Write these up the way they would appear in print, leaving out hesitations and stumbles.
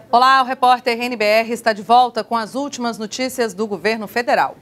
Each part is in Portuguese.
Olá, o repórter NBR está de volta com as últimas notícias do governo federal.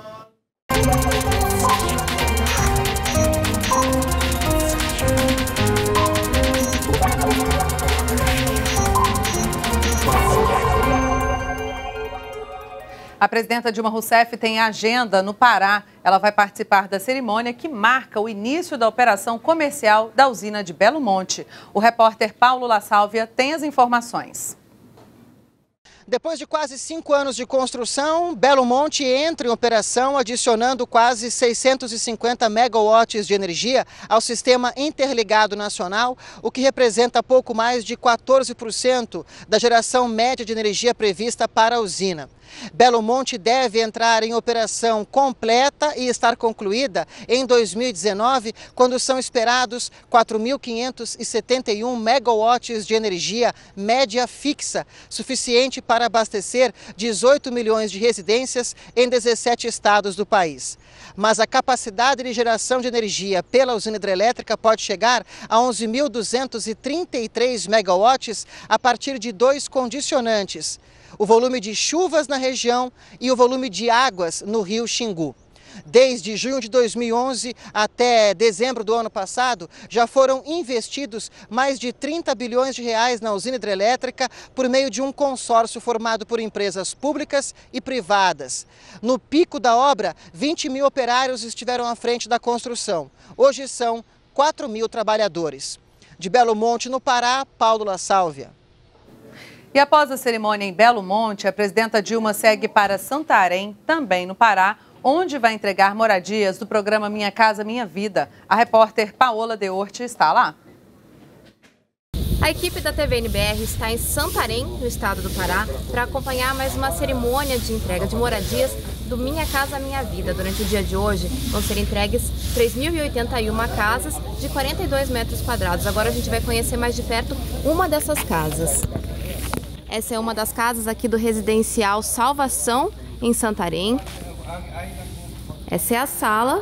A presidenta Dilma Rousseff tem agenda no Pará. Ela vai participar da cerimônia que marca o início da operação comercial da usina de Belo Monte. O repórter Paulo La Sálvia tem as informações. Depois de quase 5 anos de construção, Belo Monte entra em operação, adicionando quase 650 megawatts de energia ao sistema interligado nacional, o que representa pouco mais de 14% da geração média de energia prevista para a usina. Belo Monte deve entrar em operação completa e estar concluída em 2019, quando são esperados 4.571 megawatts de energia média fixa, suficiente para abastecer 18 milhões de residências em 17 estados do país. Mas a capacidade de geração de energia pela usina hidrelétrica pode chegar a 11.233 megawatts a partir de 2 condicionantes: o volume de chuvas na região e o volume de águas no rio Xingu. Desde junho de 2011 até dezembro do ano passado, já foram investidos mais de 30 bilhões de reais na usina hidrelétrica por meio de um consórcio formado por empresas públicas e privadas. No pico da obra, 20 mil operários estiveram à frente da construção. Hoje são 4 mil trabalhadores. De Belo Monte, no Pará, Paulo La Sálvia. E após a cerimônia em Belo Monte, a presidenta Dilma segue para Santarém, também no Pará, onde vai entregar moradias do programa Minha Casa Minha Vida. A repórter Paola Deorte está lá. A equipe da TV NBR está em Santarém, no estado do Pará, para acompanhar mais uma cerimônia de entrega de moradias do Minha Casa Minha Vida. Durante o dia de hoje vão ser entregues 3.081 casas de 42 metros quadrados. Agora a gente vai conhecer mais de perto uma dessas casas. Essa é uma das casas aqui do residencial Salvação, em Santarém. Essa é a sala,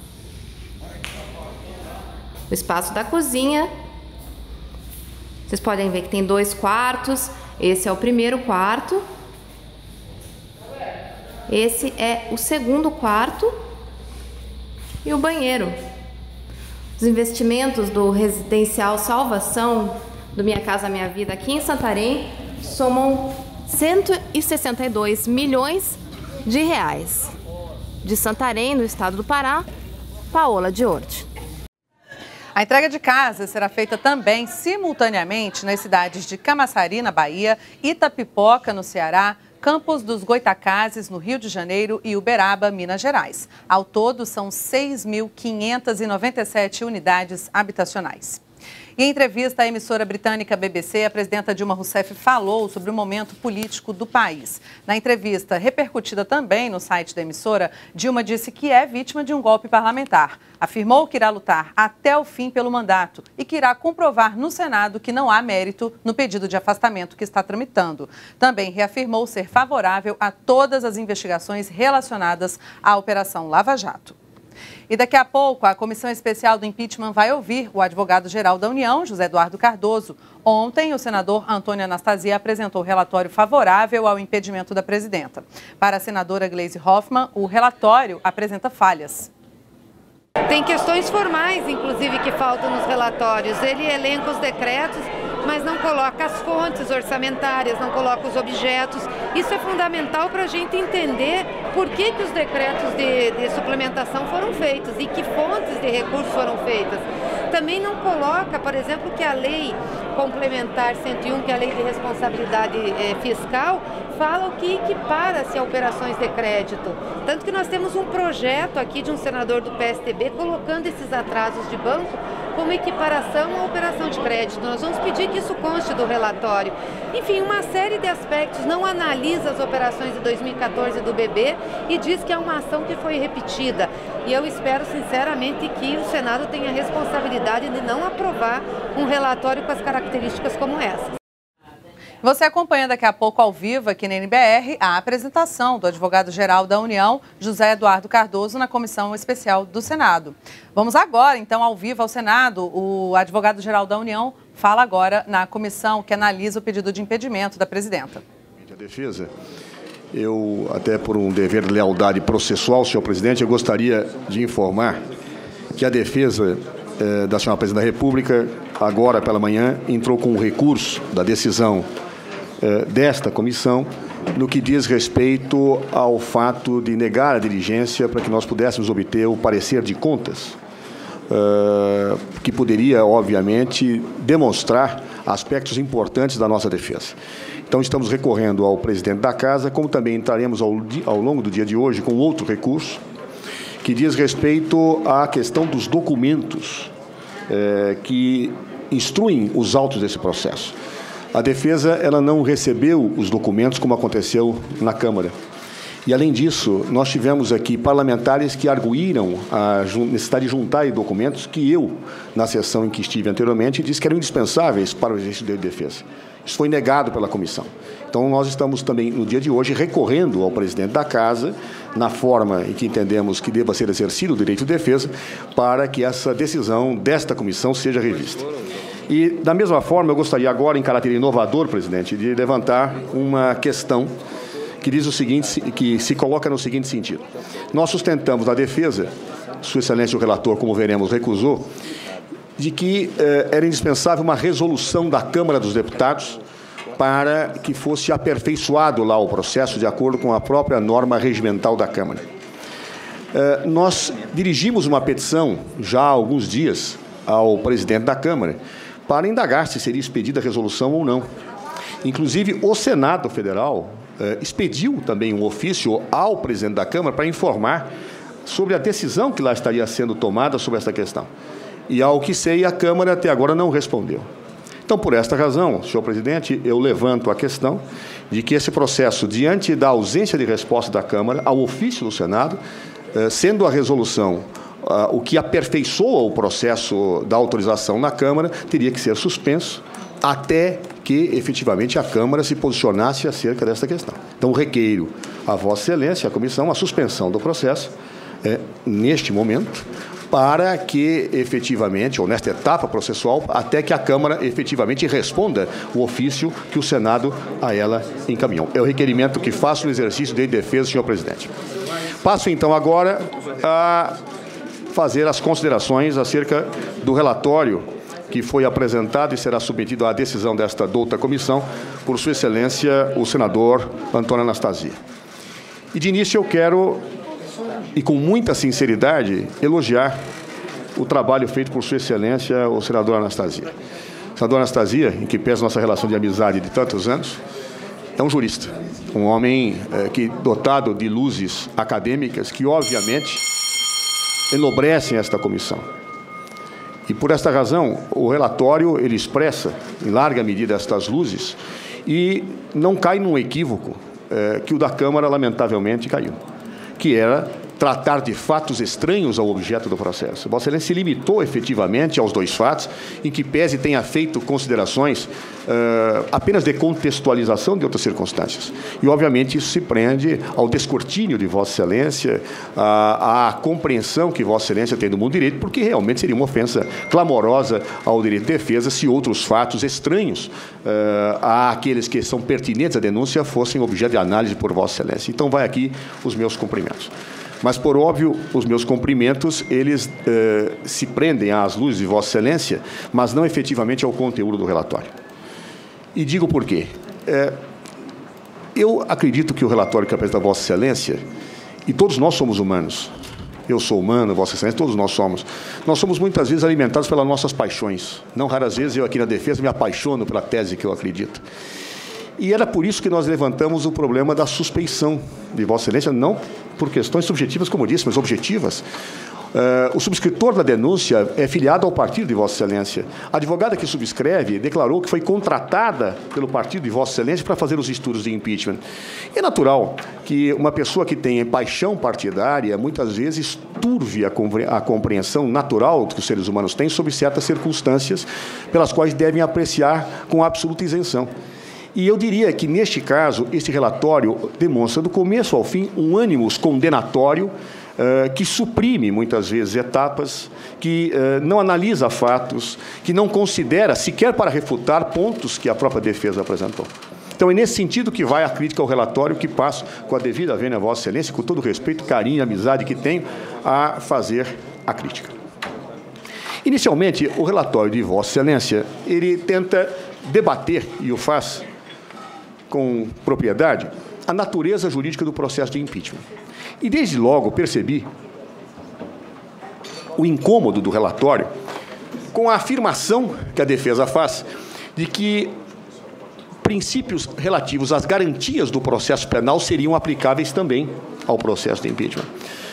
o espaço da cozinha. Vocês podem ver que tem 2 quartos. Esse é o primeiro quarto. Esse é o segundo quarto e o banheiro. Os investimentos do residencial Salvação, do Minha Casa Minha Vida, aqui em Santarém, somam 162 milhões de reais. De Santarém, no estado do Pará, Paola Deorte. A entrega de casas será feita também simultaneamente nas cidades de Camaçari, na Bahia, Itapipoca, no Ceará, Campos dos Goitacazes, no Rio de Janeiro, e Uberaba, Minas Gerais. Ao todo, são 6.597 unidades habitacionais. Em entrevista à emissora britânica BBC, a presidenta Dilma Rousseff falou sobre o momento político do país. Na entrevista, repercutida também no site da emissora, Dilma disse que é vítima de um golpe parlamentar. Afirmou que irá lutar até o fim pelo mandato e que irá comprovar no Senado que não há mérito no pedido de afastamento que está tramitando. Também reafirmou ser favorável a todas as investigações relacionadas à Operação Lava Jato. E daqui a pouco, a Comissão Especial do Impeachment vai ouvir o advogado-geral da União, José Eduardo Cardoso. Ontem, o senador Antônio Anastasia apresentou o relatório favorável ao impedimento da presidenta. Para a senadora Gleisi Hoffmann, o relatório apresenta falhas. Tem questões formais, inclusive, que faltam nos relatórios. Ele elenca os decretos, mas não coloca as fontes orçamentárias, não coloca os objetos. Isso é fundamental para a gente entender por que os decretos de suplementação foram feitos e que fontes de recursos foram feitas. Também não coloca, por exemplo, que a lei complementar 101, que é a lei de responsabilidade fiscal, fala o que equipara-se a operações de crédito. Tanto que nós temos um projeto aqui de um senador do PSDB colocando esses atrasos de banco como equiparação à operação de crédito. Nós vamos pedir que isso conste do relatório. Enfim, uma série de aspectos. Não analisa as operações de 2014 do BB e diz que é uma ação que foi repetida. E eu espero sinceramente que o Senado tenha a responsabilidade de não aprovar um relatório com as características como essa. Você acompanha daqui a pouco ao vivo aqui na NBR a apresentação do advogado-geral da União, José Eduardo Cardoso, na Comissão Especial do Senado. Vamos agora, então, ao vivo ao Senado, o advogado-geral da União, fala agora na comissão que analisa o pedido de impedimento da presidenta. A defesa, eu, até por um dever de lealdade processual, senhor presidente, eu gostaria de informar que a defesa da senhora presidente da República, agora pela manhã, entrou com um recurso da decisão desta comissão no que diz respeito ao fato de negar a diligência para que nós pudéssemos obter o parecer de contas, que poderia, obviamente, demonstrar aspectos importantes da nossa defesa. Então, estamos recorrendo ao presidente da Casa, como também entraremos ao longo do dia de hoje com outro recurso, que diz respeito à questão dos documentos que instruem os autos desse processo. A defesa ela não recebeu os documentos como aconteceu na Câmara. E, além disso, nós tivemos aqui parlamentares que arguíram a necessidade de juntar documentos que eu, na sessão em que estive anteriormente, disse que eram indispensáveis para o exercício de defesa. Isso foi negado pela comissão. Então, nós estamos também, no dia de hoje, recorrendo ao presidente da Casa, na forma em que entendemos que deva ser exercido o direito de defesa, para que essa decisão desta comissão seja revista. E, da mesma forma, eu gostaria agora, em caráter inovador, presidente, de levantar uma questão que diz o seguinte, que se coloca no seguinte sentido. Nós sustentamos na defesa, Sua Excelência o relator, como veremos, recusou, de que era indispensável uma resolução da Câmara dos Deputados para que fosse aperfeiçoado lá o processo de acordo com a própria norma regimental da Câmara. Nós dirigimos uma petição já há alguns dias ao presidente da Câmara para indagar se seria expedida a resolução ou não. Inclusive, o Senado Federal expediu também um ofício ao presidente da Câmara para informar sobre a decisão que lá estaria sendo tomada sobre esta questão. E, ao que sei, a Câmara até agora não respondeu. Então, por esta razão, senhor presidente, eu levanto a questão de que esse processo, diante da ausência de resposta da Câmara ao ofício do Senado, sendo a resolução o que aperfeiçoa o processo da autorização na Câmara, teria que ser suspenso até que, efetivamente, a Câmara se posicionasse acerca desta questão. Então, requeiro a Vossa Excelência, a comissão, a suspensão do processo, neste momento, para que, efetivamente, ou nesta etapa processual, até que a Câmara, efetivamente, responda o ofício que o Senado a ela encaminhou. É o requerimento que faço no exercício de defesa, senhor presidente. Passo, então, agora a fazer as considerações acerca do relatório que foi apresentado e será submetido à decisão desta douta comissão por Sua Excelência, o senador Antônio Anastasia. E, de início, eu quero, e com muita sinceridade, elogiar o trabalho feito por Sua Excelência, o senador Anastasia. O senador Anastasia, em que pesa nossa relação de amizade de tantos anos, é um jurista, um homem que, dotado de luzes acadêmicas que, obviamente, enobrecem esta comissão. E, por esta razão, o relatório ele expressa, em larga medida, estas luzes e não cai num equívoco que o da Câmara, lamentavelmente, caiu, que era tratar de fatos estranhos ao objeto do processo. Vossa Excelência se limitou, efetivamente, aos dois fatos, em que pese tenha feito considerações apenas de contextualização de outras circunstâncias. E, obviamente, isso se prende ao descortínio de Vossa Excelência, à compreensão que Vossa Excelência tem do mundo do direito, porque realmente seria uma ofensa clamorosa ao direito de defesa se outros fatos estranhos àqueles que são pertinentes à denúncia fossem objeto de análise por Vossa Excelência. Então, vai aqui os meus cumprimentos. Mas, por óbvio, os meus cumprimentos, eles se prendem às luzes de Vossa Excelência, mas não efetivamente ao conteúdo do relatório. E digo por quê. Eu acredito que o relatório que apresenta Vossa Excelência, e todos nós somos humanos, eu sou humano, Vossa Excelência, todos nós somos muitas vezes alimentados pelas nossas paixões. Não raras vezes eu aqui na defesa me apaixono pela tese que eu acredito. E era por isso que nós levantamos o problema da suspeição de Vossa Excelência, não por questões subjetivas, como eu disse, mas objetivas. O subscritor da denúncia é filiado ao partido de Vossa Excelência. A advogada que subscreve declarou que foi contratada pelo partido de Vossa Excelência para fazer os estudos de impeachment. É natural que uma pessoa que tem paixão partidária, muitas vezes, turve a compreensão natural que os seres humanos têm sobre certas circunstâncias pelas quais devem apreciar com absoluta isenção. E eu diria que, neste caso, este relatório demonstra, do começo ao fim, um ânimos condenatório que suprime, muitas vezes, etapas, que não analisa fatos, que não considera, sequer para refutar, pontos que a própria defesa apresentou. Então, é nesse sentido que vai a crítica ao relatório, que passo, com a devida vênia a Vossa Excelência, com todo o respeito, carinho e amizade que tenho, a fazer a crítica. Inicialmente, o relatório de Vossa Excelência, ele tenta debater, e o faz com propriedade, a natureza jurídica do processo de impeachment. E, desde logo, percebi o incômodo do relatório com a afirmação que a defesa faz de que princípios relativos às garantias do processo penal seriam aplicáveis também ao processo de impeachment.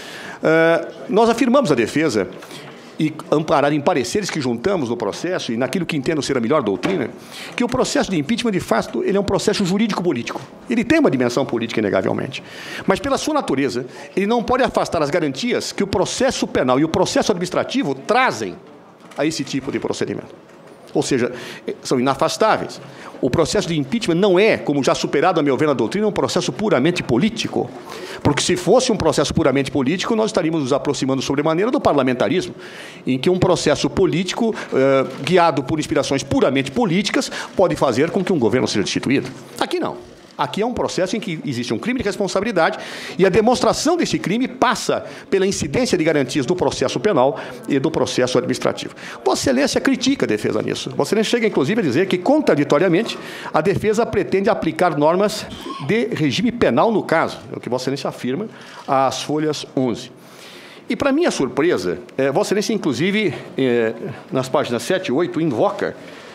Nós afirmamos a defesa, e amparado em pareceres que juntamos no processo e naquilo que entendo ser a melhor doutrina, que o processo de impeachment, de fato, ele é um processo jurídico-político. Ele tem uma dimensão política, inegavelmente. Mas, pela sua natureza, ele não pode afastar as garantias que o processo penal e o processo administrativo trazem a esse tipo de procedimento. Ou seja, são inafastáveis. O processo de impeachment não é, como já superado, a meu ver, na doutrina, um processo puramente político. Porque, se fosse um processo puramente político, nós estaríamos nos aproximando sobremaneira do parlamentarismo, em que um processo político, guiado por inspirações puramente políticas, pode fazer com que um governo seja destituído. Aqui não. Aqui é um processo em que existe um crime de responsabilidade e a demonstração desse crime passa pela incidência de garantias do processo penal e do processo administrativo. Vossa Excelência critica a defesa nisso. Vossa Excelência chega, inclusive, a dizer que, contraditoriamente, a defesa pretende aplicar normas de regime penal no caso, é o que Vossa Excelência afirma às folhas 11. E, para minha surpresa, Vossa Excelência, inclusive, nas páginas 7 e 8, invoca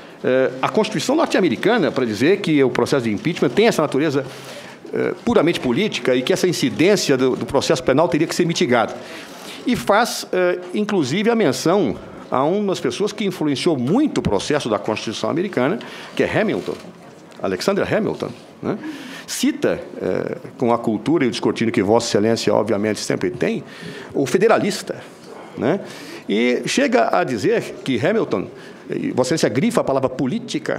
a Constituição norte-americana para dizer que o processo de impeachment tem essa natureza puramente política e que essa incidência do processo penal teria que ser mitigada. E faz, inclusive, a menção a uma das pessoas que influenciou muito o processo da Constituição americana, que é Hamilton, Alexander Hamilton, né? Cita, com a cultura e o descortínio que Vossa Excelência, obviamente, sempre tem, o federalista, né? E chega a dizer que Hamilton, Vossa Excelência grifa a palavra política,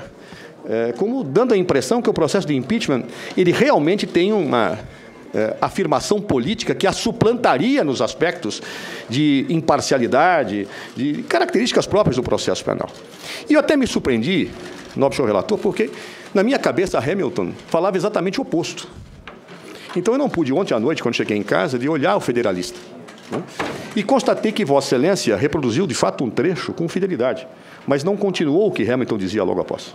como dando a impressão que o processo de impeachment ele realmente tem uma afirmação política que a suplantaria nos aspectos de imparcialidade, de características próprias do processo penal. E eu até me surpreendi, nobre senhor relator, porque, na minha cabeça, Hamilton falava exatamente o oposto. Então, eu não pude, ontem à noite, quando cheguei em casa, de olhar o federalista, né? E constatei que Vossa Excelência reproduziu, de fato, um trecho com fidelidade, mas não continuou o que Hamilton dizia logo após.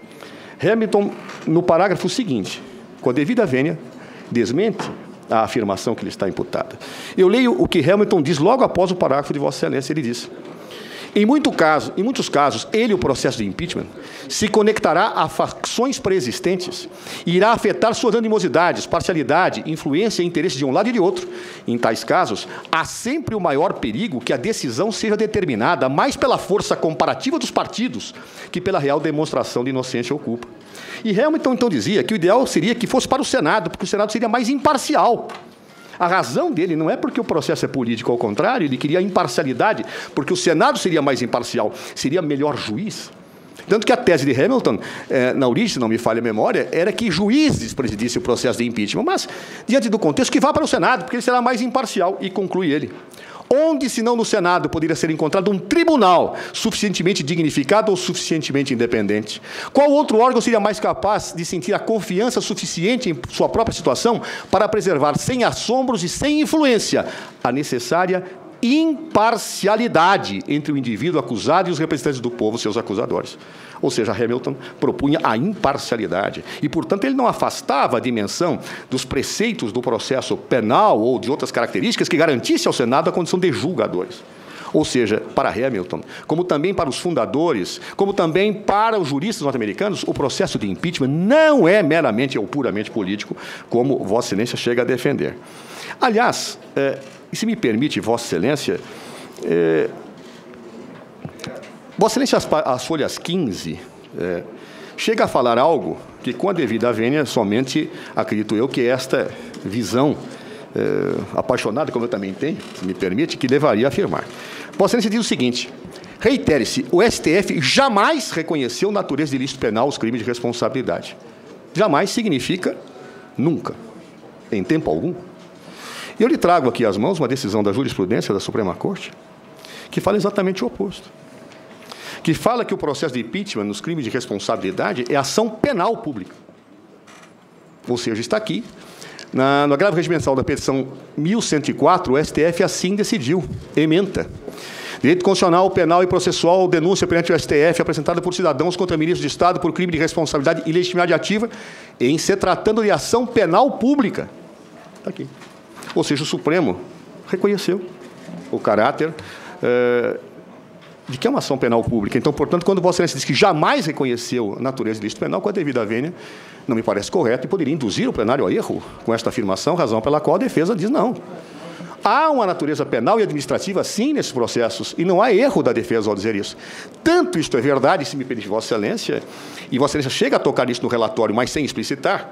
Hamilton, no parágrafo seguinte, com a devida vênia, desmente a afirmação que lhe está imputada. Eu leio o que Hamilton diz logo após o parágrafo de Vossa Excelência. Ele diz: em muitos casos, o processo de impeachment, se conectará a facções preexistentes e irá afetar suas animosidades, parcialidade, influência e interesse de um lado e de outro. Em tais casos, há sempre o maior perigo que a decisão seja determinada mais pela força comparativa dos partidos que pela real demonstração de inocência ou culpa. E Hamilton, então, dizia que o ideal seria que fosse para o Senado, porque o Senado seria mais imparcial. A razão dele não é porque o processo é político, ao contrário, ele queria imparcialidade, porque o Senado seria mais imparcial, seria melhor juiz. Tanto que a tese de Hamilton, na origem, se não me falha a memória, era que juízes presidissem o processo de impeachment, mas, diante do contexto, que vá para o Senado, porque ele será mais imparcial, e conclui ele. Onde, se não no Senado, poderia ser encontrado um tribunal suficientemente dignificado ou suficientemente independente? Qual outro órgão seria mais capaz de sentir a confiança suficiente em sua própria situação para preservar, sem assombros e sem influência, a necessária imparcialidade entre o indivíduo acusado e os representantes do povo, seus acusadores? Ou seja, Hamilton propunha a imparcialidade e, portanto, ele não afastava a dimensão dos preceitos do processo penal ou de outras características que garantisse ao Senado a condição de julgadores. Ou seja, para Hamilton, como também para os fundadores, como também para os juristas norte-americanos, o processo de impeachment não é meramente ou puramente político, como Vossa Excelência chega a defender. Aliás, se me permite, Vossa Excelência, Vossa Excelência, as folhas 15, chega a falar algo que, com a devida vênia, somente, acredito eu, que esta visão apaixonada, como eu também tenho, se me permite, que levaria a afirmar. Vossa Excelência diz o seguinte: reitere-se, o STF jamais reconheceu natureza de ilícito penal os crimes de responsabilidade. Jamais significa nunca, em tempo algum. E eu lhe trago aqui às mãos uma decisão da jurisprudência da Suprema Corte que fala exatamente o oposto. Que fala que o processo de impeachment nos crimes de responsabilidade é ação penal pública. Ou seja, está aqui, no agravo regimental da petição 1104, o STF assim decidiu, ementa. Direito constitucional, penal e processual, denúncia perante o STF apresentada por cidadãos contra ministros de Estado por crime de responsabilidade e legitimidade ativa em se tratando de ação penal pública. Está aqui. Ou seja, o Supremo reconheceu o caráter de que é uma ação penal pública. Então, portanto, quando Vossa Excelência diz que jamais reconheceu a natureza de ilícito penal, com a devida vênia, não me parece correto e poderia induzir o plenário ao erro com esta afirmação, razão pela qual a defesa diz não. Há uma natureza penal e administrativa, sim, nesses processos, e não há erro da defesa ao dizer isso. Tanto isto é verdade, se me permite Vossa Excelência, e Vossa Excelência chega a tocar nisso no relatório, mas sem explicitar,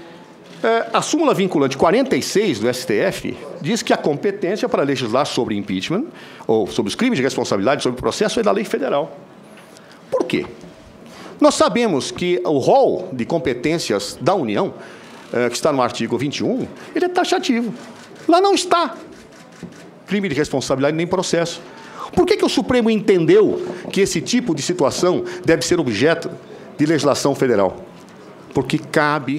a súmula vinculante 46 do STF diz que a competência para legislar sobre impeachment, ou sobre os crimes de responsabilidade, sobre o processo, é da lei federal. Por quê? Nós sabemos que o rol de competências da União, que está no artigo 21, ele é taxativo. Lá não está crime de responsabilidade nem processo. Por que o Supremo entendeu que esse tipo de situação deve ser objeto de legislação federal? Porque cabe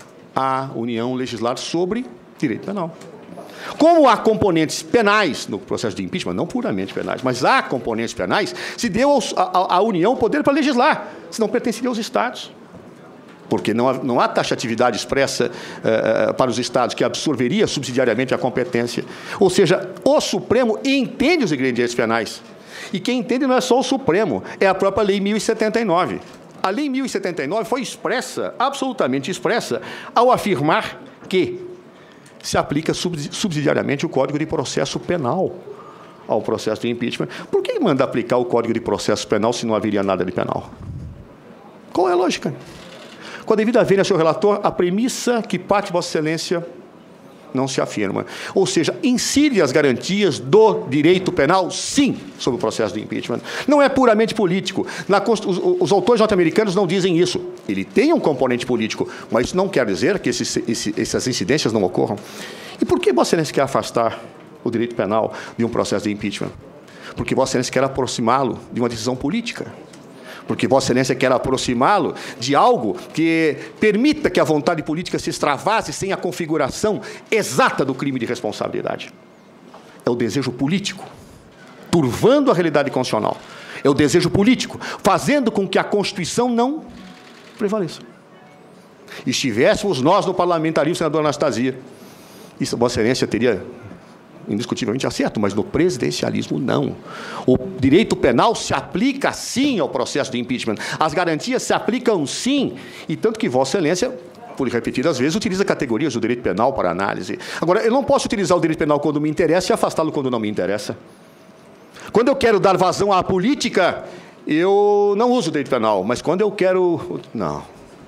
à União legislar sobre direito penal. Como há componentes penais no processo de impeachment, não puramente penais, mas há componentes penais, se deu à União o poder para legislar, senão pertenceria aos Estados. Porque não há taxatividade expressa para os Estados que absorveria subsidiariamente a competência. Ou seja, o Supremo entende os ingredientes penais. E quem entende não é só o Supremo, é a própria Lei 1079. A Lei 1079 foi expressa, absolutamente expressa, ao afirmar que se aplica subsidiariamente o Código de Processo Penal ao processo de impeachment. Por que manda aplicar o Código de Processo Penal se não haveria nada de penal? Qual é a lógica? Com a devida vênia, senhor relator, a premissa que parte de Vossa Excelência não se afirma. Ou seja, incide as garantias do direito penal, sim, sobre o processo de impeachment. Não é puramente político. Os autores norte-americanos não dizem isso. Ele tem um componente político, mas isso não quer dizer que essas incidências não ocorram. E por que Vossa Excelência quer afastar o direito penal de um processo de impeachment? Porque Vossa Excelência quer aproximá-lo de uma decisão política. Porque Vossa Excelência quer aproximá-lo de algo que permita que a vontade política se extravase sem a configuração exata do crime de responsabilidade. É o desejo político, turvando a realidade constitucional. É o desejo político, fazendo com que a Constituição não prevaleça. Estivéssemos nós no parlamentarismo, senadora Anastasia, isso Vossa Excelência teria indiscutivelmente acerto, mas no presidencialismo não. O direito penal se aplica sim ao processo de impeachment. As garantias se aplicam sim, e tanto que Vossa Excelência, por repetidas vezes, utiliza categorias do direito penal para análise. Agora, eu não posso utilizar o direito penal quando me interessa e afastá-lo quando não me interessa. Quando eu quero dar vazão à política, eu não uso o direito penal, mas quando eu quero... Não.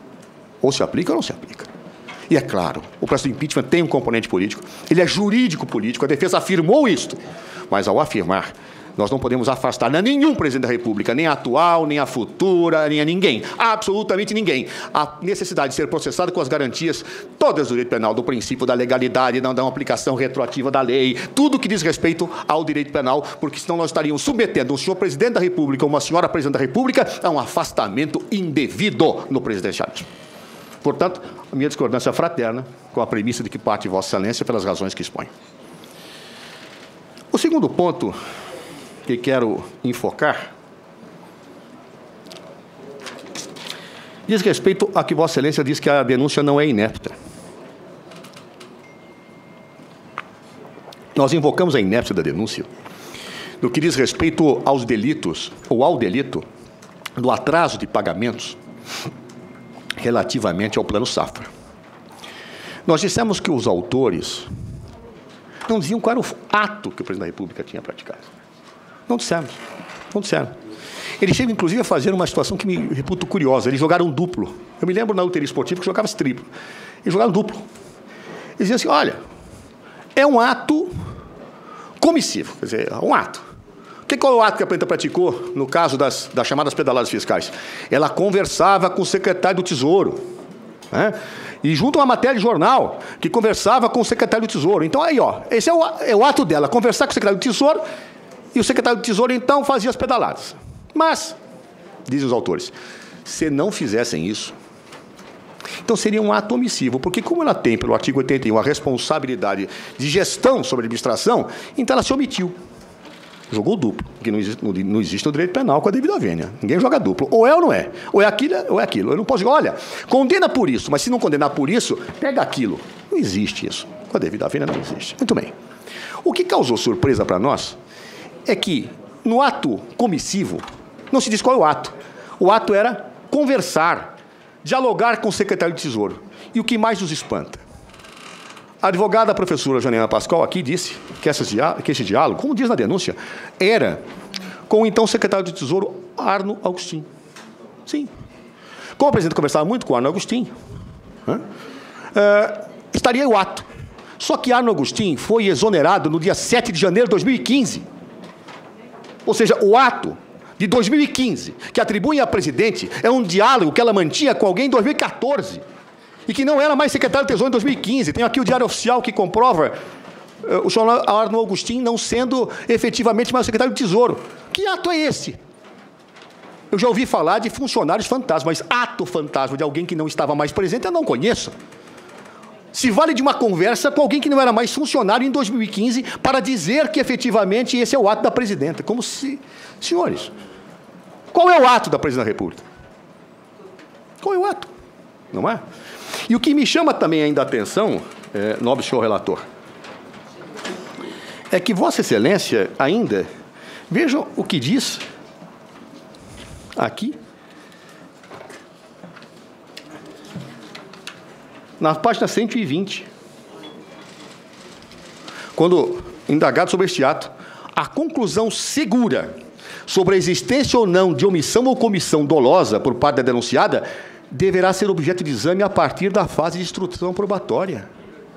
Ou se aplica ou não se aplica. E é claro, o processo de impeachment tem um componente político, ele é jurídico-político, a defesa afirmou isto, mas ao afirmar, nós não podemos afastar a nenhum presidente da República, nem a atual, nem a futura, nem a ninguém, absolutamente ninguém, a necessidade de ser processado com as garantias todas do direito penal, do princípio da legalidade, da aplicação retroativa da lei, tudo que diz respeito ao direito penal, porque senão nós estaríamos submetendo um senhor presidente da República ou uma senhora presidente da República a um afastamento indevido no presidencialismo. Portanto, a minha discordância fraterna com a premissa de que parte Vossa Excelência pelas razões que expõe. O segundo ponto que quero enfocar diz respeito a que Vossa Excelência diz que a denúncia não é inepta. Nós invocamos a inépcia da denúncia no que diz respeito aos delitos, ou ao delito, do atraso de pagamentos relativamente ao Plano Safra. Nós dissemos que os autores não diziam qual era o ato que o presidente da República tinha praticado. Não dissemos. Não disseram. Eles chegam, inclusive, a fazer uma situação que me reputo curiosa. Eles jogaram duplo. Eu me lembro na loteria esportiva que jogava triplo. Eles jogaram duplo. Eles diziam assim, olha, é um ato comissivo, quer dizer, um ato. Qual é o ato que a presidenta praticou no caso das chamadas pedaladas fiscais? Ela conversava com o secretário do Tesouro. né? E junto a uma matéria de jornal que conversava com o secretário do Tesouro. Então, aí, ó, esse é o ato dela, conversar com o secretário do Tesouro, e o secretário do Tesouro, então, fazia as pedaladas. Mas, dizem os autores, se não fizessem isso, então seria um ato omissivo, porque como ela tem, pelo artigo 81, a responsabilidade de gestão sobre a administração, então ela se omitiu. Jogou duplo, que não existe no direito penal com a devida vênia. Ninguém joga duplo. Ou é ou não é. Ou é aquilo ou é aquilo. Eu não posso dizer, olha, condena por isso, mas se não condenar por isso, pega aquilo. Não existe isso. Com a devida vênia não existe. Muito bem. O que causou surpresa para nós é que, no ato comissivo, não se diz qual é o ato. O ato era conversar, dialogar com o secretário de Tesouro. E o que mais nos espanta? A advogada, a professora Janaína Pascoal, aqui disse que esse diálogo, como diz na denúncia, era com o então secretário de Tesouro, Arno Agostinho. Sim. Como o presidente conversava muito com o Arno Agostinho, estaria o ato. Só que Arno Agostinho foi exonerado no dia 7 de janeiro de 2015. Ou seja, o ato de 2015, que atribui à presidente, é um diálogo que ela mantinha com alguém em 2014. E que não era mais secretário do Tesouro em 2015. Tem aqui o Diário Oficial que comprova o senhor Arno Agostinho não sendo efetivamente mais secretário do Tesouro. Que ato é esse? Eu já ouvi falar de funcionários fantasmas, mas ato fantasma de alguém que não estava mais presente, eu não conheço. Se vale de uma conversa com alguém que não era mais funcionário em 2015 para dizer que efetivamente esse é o ato da presidenta. Como se... Senhores, qual é o ato da presidente da República? Qual é o ato? Não é? E o que me chama também ainda a atenção, nobre senhor relator, é que Vossa Excelência ainda, vejam o que diz aqui, na página 120, quando indagado sobre este ato, a conclusão segura sobre a existência ou não de omissão ou comissão dolosa por parte da denunciada deverá ser objeto de exame a partir da fase de instrução probatória.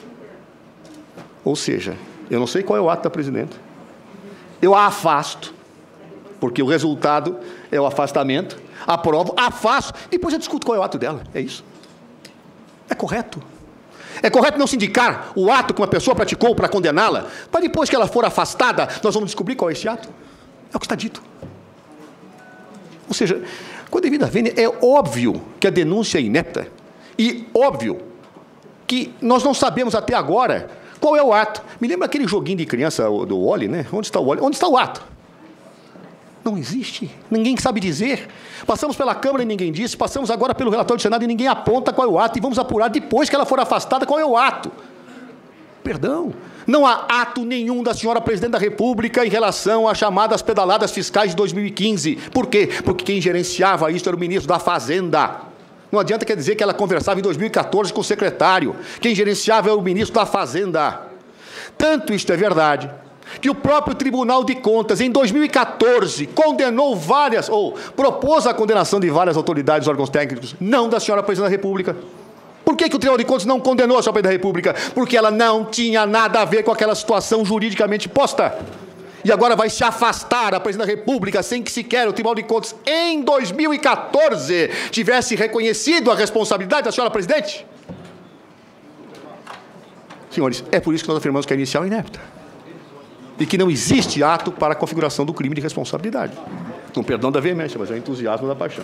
Ou seja, eu não sei qual é o ato da presidenta. Eu a afasto, porque o resultado é o afastamento, aprovo, afasto, depois eu discuto qual é o ato dela. É isso. É correto. É correto não se indicar o ato que uma pessoa praticou para condená-la, para depois que ela for afastada, nós vamos descobrir qual é esse ato. É o que está dito. Ou seja, com a devida vênia, é óbvio que a denúncia é inepta e óbvio que nós não sabemos até agora qual é o ato. Me lembra aquele joguinho de criança do Wally, né? Onde está o Wally? Onde está o ato? Não existe. Ninguém sabe dizer. Passamos pela Câmara e ninguém disse. Passamos agora pelo relatório do Senado e ninguém aponta qual é o ato. E vamos apurar depois que ela for afastada qual é o ato. Perdão. Não há ato nenhum da senhora Presidente da República em relação às chamadas pedaladas fiscais de 2015. Por quê? Porque quem gerenciava isso era o ministro da Fazenda. Não adianta quer dizer que ela conversava em 2014 com o secretário. Quem gerenciava era o ministro da Fazenda. Tanto isto é verdade, que o próprio Tribunal de Contas, em 2014, condenou várias, ou propôs a condenação de várias autoridades e órgãos técnicos, não da senhora Presidente da República. Por que o Tribunal de Contas não condenou a senhora Presidente da República? Porque ela não tinha nada a ver com aquela situação juridicamente posta. E agora vai se afastar a Presidente da República sem que sequer o Tribunal de Contas, em 2014, tivesse reconhecido a responsabilidade da senhora Presidente? Senhores, é por isso que nós afirmamos que a inicial é inepta. E que não existe ato para a configuração do crime de responsabilidade. Com perdão da veemência, mas é o entusiasmo da paixão.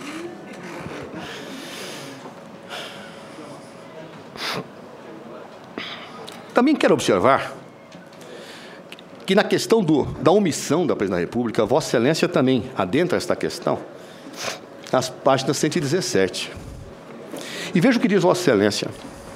Também quero observar que na questão da omissão da Presidente da República, Vossa Excelência também adentra esta questão nas páginas 117. E veja o que diz Vossa Excelência.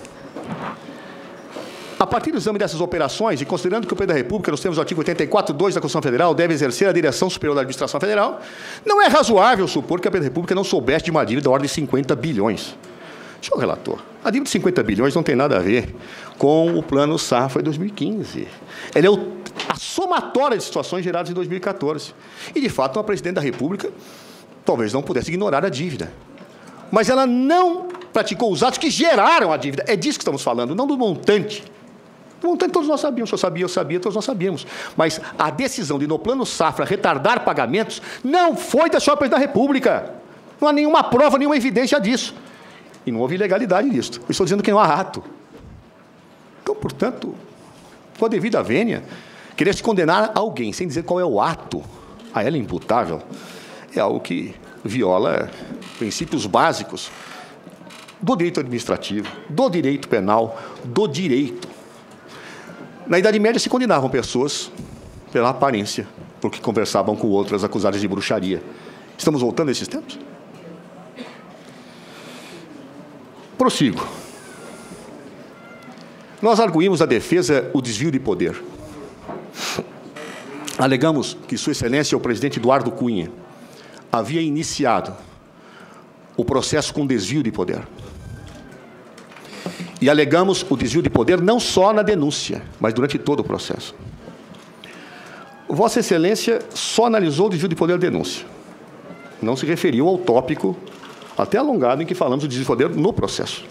A partir do exame dessas operações, e considerando que o Presidente da República, nos termos do artigo 84.2 da Constituição Federal, deve exercer a direção superior da Administração Federal, não é razoável supor que a Presidente da República não soubesse de uma dívida da ordem de 50 bilhões. Senhor relator, a dívida de 50 bilhões não tem nada a ver com o Plano Safra de 2015. Ela é a somatória de situações geradas em 2014. E, de fato, a Presidente da República talvez não pudesse ignorar a dívida. Mas ela não praticou os atos que geraram a dívida. É disso que estamos falando, não do montante. O montante todos nós sabíamos, o senhor sabia, eu sabia, todos nós sabíamos. Mas a decisão de, no Plano Safra, retardar pagamentos não foi da senhora Presidente da República. Não há nenhuma prova, nenhuma evidência disso. E não houve ilegalidade nisso. Eu estou dizendo que não há ato. Então, portanto, com a devida vênia, querer se condenar alguém sem dizer qual é o ato a ela imputável é algo que viola princípios básicos do direito administrativo, do direito penal, do direito. Na Idade Média se condenavam pessoas pela aparência, porque conversavam com outras acusadas de bruxaria. Estamos voltando a esses tempos? Prossigo. Nós arguímos a defesa o desvio de poder. Alegamos que Sua Excelência, o presidente Eduardo Cunha, havia iniciado o processo com desvio de poder. E alegamos o desvio de poder não só na denúncia, mas durante todo o processo. Vossa Excelência só analisou o desvio de poder da denúncia. Não se referiu ao tópico até alongado em que falamos do desvio de poder no processo.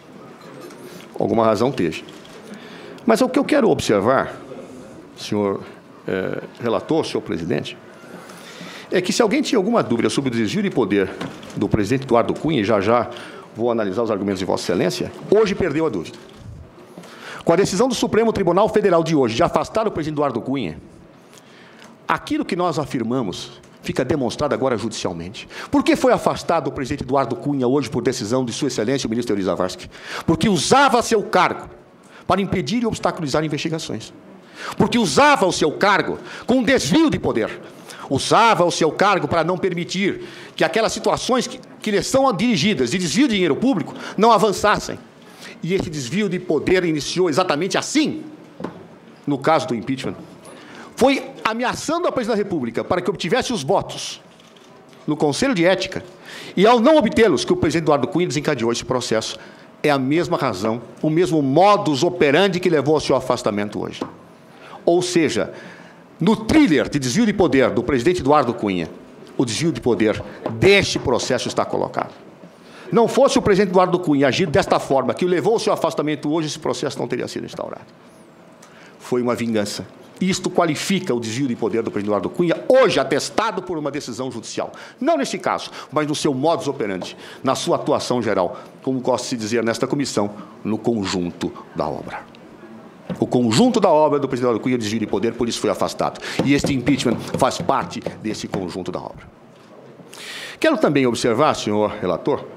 Alguma razão teve. Mas o que eu quero observar, senhor relator, senhor presidente, é que se alguém tinha alguma dúvida sobre o desvio de poder do presidente Eduardo Cunha, e já vou analisar os argumentos de Vossa Excelência, hoje perdeu a dúvida. Com a decisão do Supremo Tribunal Federal de hoje de afastar o presidente Eduardo Cunha, aquilo que nós afirmamos fica demonstrado agora judicialmente. Por que foi afastado o presidente Eduardo Cunha hoje por decisão de Sua Excelência, o ministro Euri Zavascki? Porque usava seu cargo para impedir e obstaculizar investigações. Porque usava o seu cargo com desvio de poder. Usava o seu cargo para não permitir que aquelas situações que lhe são dirigidas de desvio de dinheiro público não avançassem. E esse desvio de poder iniciou exatamente assim, no caso do impeachment. Foi ameaçando a presidência da República para que obtivesse os votos no Conselho de Ética, e ao não obtê-los, que o presidente Eduardo Cunha desencadeou esse processo. É a mesma razão, o mesmo modus operandi que levou ao seu afastamento hoje. Ou seja, no thriller de desvio de poder do presidente Eduardo Cunha, o desvio de poder deste processo está colocado. Não fosse o presidente Eduardo Cunha agir desta forma, que o levou ao seu afastamento hoje, esse processo não teria sido instaurado. Foi uma vingança. Isto qualifica o desvio de poder do presidente Eduardo Cunha, hoje atestado por uma decisão judicial. Não neste caso, mas no seu modus operandi, na sua atuação geral, como gosta de se dizer nesta comissão, no conjunto da obra. O conjunto da obra do presidente Eduardo Cunha, desvio de poder, por isso foi afastado. E este impeachment faz parte desse conjunto da obra. Quero também observar, senhor relator,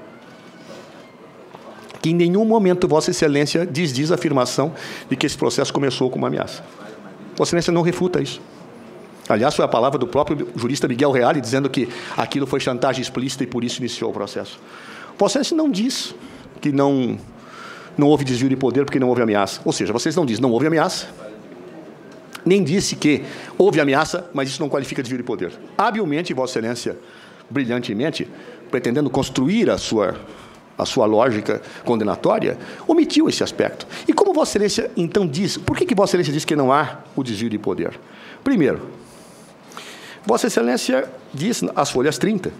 que em nenhum momento Vossa Excelência desdiz a afirmação de que esse processo começou com uma ameaça. Vossa Excelência não refuta isso. Aliás, foi a palavra do próprio jurista Miguel Reale, dizendo que aquilo foi chantagem explícita e por isso iniciou o processo. Vossa Excelência não diz que não houve desvio de poder porque não houve ameaça. Ou seja, vocês não dizem não houve ameaça, nem disse que houve ameaça, mas isso não qualifica desvio de poder. Habilmente, Vossa Excelência, brilhantemente, pretendendo construir a sua lógica condenatória, omitiu esse aspecto. E como Vossa Excelência, então, diz... Por que Vossa Excelência diz que não há o desvio de poder? Primeiro, Vossa Excelência diz, às folhas 30,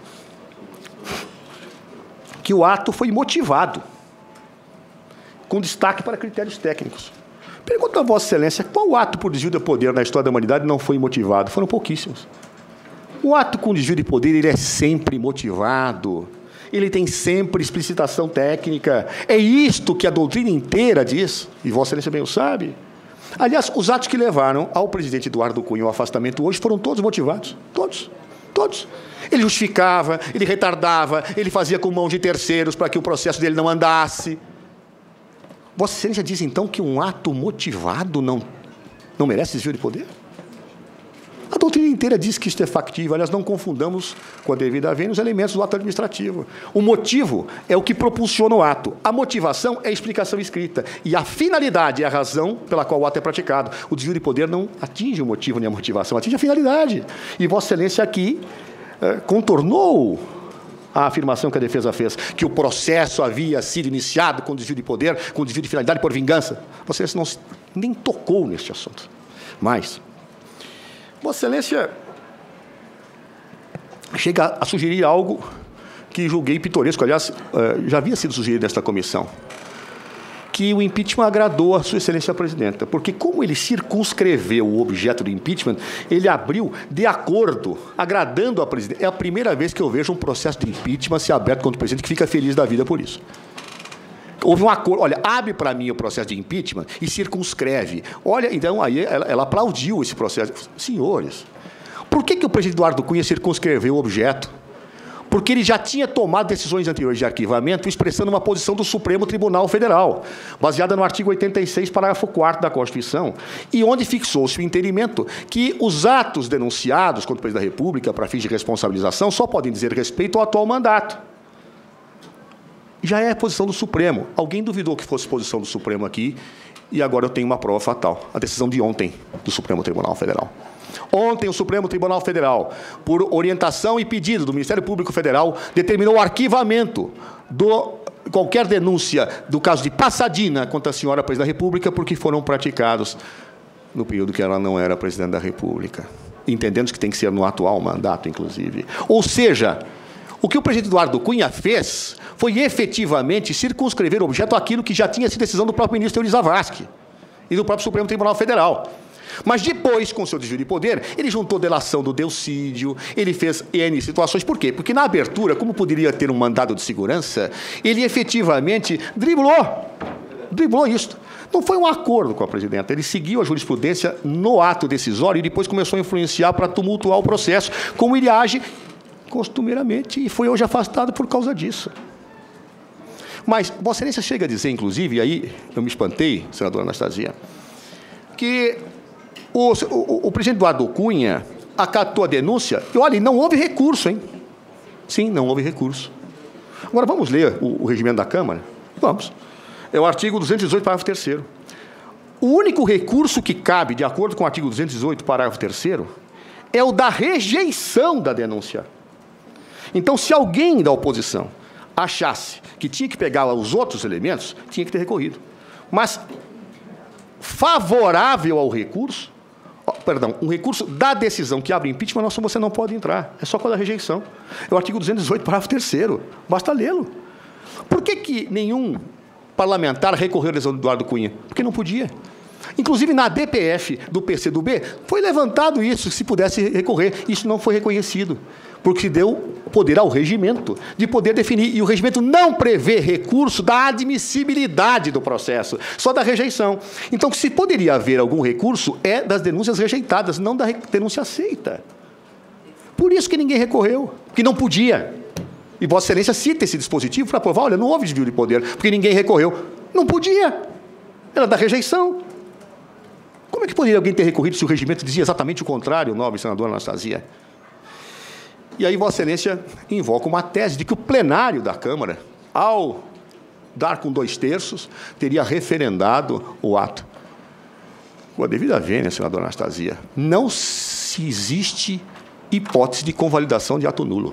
que o ato foi motivado, com destaque para critérios técnicos. Pergunto a Vossa Excelência, qual ato por desvio de poder na história da humanidade não foi motivado? Foram pouquíssimos. O ato com desvio de poder, ele é sempre motivado. Ele tem sempre explicitação técnica. É isto que a doutrina inteira diz, e Vossa Excelência bem o sabe. Aliás, os atos que levaram ao presidente Eduardo Cunha ao afastamento hoje foram todos motivados. Todos. Ele justificava, ele retardava, ele fazia com mão de terceiros para que o processo dele não andasse. Vossa Excelência diz, então, que um ato motivado não merece desvio de poder? A doutrina inteira diz que isto é factível. Aliás, não confundamos com a devida vênia os elementos do ato administrativo. O motivo é o que propulsiona o ato. A motivação é a explicação escrita. E a finalidade é a razão pela qual o ato é praticado. O desvio de poder não atinge o motivo nem a motivação, atinge a finalidade. E Vossa Excelência aqui contornou a afirmação que a defesa fez, que o processo havia sido iniciado com desvio de poder, com desvio de finalidade por vingança. Vossa Excelência nem tocou neste assunto. Mas Vossa Excelência chega a sugerir algo que julguei pitoresco, aliás, já havia sido sugerido nesta comissão, que o impeachment agradou a Sua Excelência a Presidenta, porque como ele circunscreveu o objeto do impeachment, ele abriu de acordo, agradando a Presidenta. É a primeira vez que eu vejo um processo de impeachment ser aberto contra o Presidente que fica feliz da vida por isso. Houve um acordo. Olha, abre para mim o processo de impeachment e circunscreve. Olha, então, aí ela aplaudiu esse processo. Senhores, por que o presidente Eduardo Cunha circunscreveu o objeto? Porque ele já tinha tomado decisões anteriores de arquivamento expressando uma posição do Supremo Tribunal Federal, baseada no artigo 86, parágrafo 4º da Constituição, e onde fixou-se o entendimento que os atos denunciados contra o presidente da República para fins de responsabilização só podem dizer respeito ao atual mandato. Já é a posição do Supremo. Alguém duvidou que fosse posição do Supremo aqui, e agora eu tenho uma prova fatal. A decisão de ontem do Supremo Tribunal Federal. Ontem, o Supremo Tribunal Federal, por orientação e pedido do Ministério Público Federal, determinou o arquivamento de qualquer denúncia do caso de Passadina contra a senhora Presidente da República, porque foram praticados no período que ela não era Presidente da República. Entendendo que tem que ser no atual mandato, inclusive. Ou seja, o que o presidente Eduardo Cunha fez foi efetivamente circunscrever o objeto àquilo que já tinha sido decisão do próprio ministro Euri Zavascki e do próprio Supremo Tribunal Federal. Mas depois, com seu desvio de poder, ele juntou delação do Delcídio, ele fez N situações. Por quê? Porque na abertura, como poderia ter um mandado de segurança, ele efetivamente driblou isso. Não foi um acordo com a presidenta, ele seguiu a jurisprudência no ato decisório e depois começou a influenciar para tumultuar o processo, como ele age costumeiramente, e foi hoje afastado por causa disso. Mas Vossa Excelência chega a dizer, inclusive, e aí eu me espantei, senadora Anastasia, que o presidente Eduardo Cunha acatou a denúncia e, olha, não houve recurso, hein? Sim, não houve recurso. Agora, vamos ler o regimento da Câmara? Vamos. É o artigo 218, parágrafo 3º. O único recurso que cabe, de acordo com o artigo 218, parágrafo 3º, é o da rejeição da denúncia. Então, se alguém da oposição achasse que tinha que pegar os outros elementos, tinha que ter recorrido. Mas favorável ao recurso, um recurso da decisão que abre impeachment, você não pode entrar. É só com a rejeição. É o artigo 218, parágrafo 3º. Basta lê-lo. Por que nenhum parlamentar recorreu à decisão do Eduardo Cunha? Porque não podia. Inclusive, na DPF do PCdoB, foi levantado isso, se pudesse recorrer. Isso não foi reconhecido, porque se deu poder ao regimento de poder definir. E o regimento não prevê recurso da admissibilidade do processo, só da rejeição. Então, se poderia haver algum recurso, é das denúncias rejeitadas, não da denúncia aceita. Por isso que ninguém recorreu, porque não podia. E Vossa Excelência cita esse dispositivo para provar, olha, não houve desvio de poder, porque ninguém recorreu. Não podia. Era da rejeição. Como é que poderia alguém ter recorrido se o regimento dizia exatamente o contrário, nobre senadora Anastasia? E aí Vossa Excelência invoca uma tese de que o plenário da Câmara, ao dar com 2/3, teria referendado o ato. Com a devida vênia, senadora Anastasia, não se existe hipótese de convalidação de ato nulo.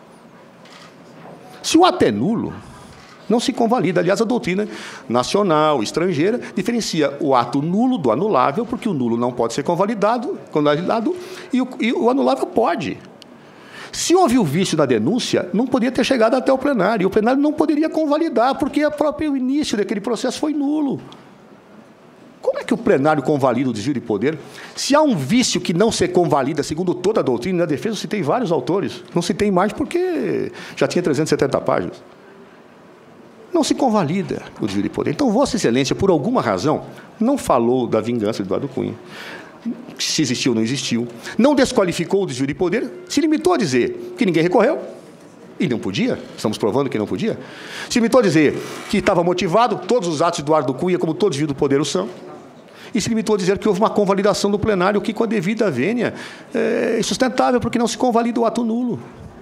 Se o ato é nulo, não se convalida. Aliás, a doutrina nacional, estrangeira, diferencia o ato nulo do anulável, porque o nulo não pode ser convalidado e o anulável pode. Se houve o vício da denúncia, não poderia ter chegado até o plenário. E o plenário não poderia convalidar, porque o próprio início daquele processo foi nulo. Como é que o plenário convalida o desvio de poder? Se há um vício que não se convalida, segundo toda a doutrina da defesa, eu citei vários autores. Não citei mais porque já tinha 370 páginas. Não se convalida o desvio de poder. Então, Vossa Excelência, por alguma razão, não falou da vingança de Eduardo Cunha. Se existiu ou não existiu. Não desqualificou o desvio de poder, se limitou a dizer que ninguém recorreu. E não podia, estamos provando que não podia. Se limitou a dizer que estava motivado, todos os atos de Eduardo Cunha, como todo desvio do poder o são. E se limitou a dizer que houve uma convalidação do plenário, que com a devida vênia é insustentável, porque não se convalida o ato nulo.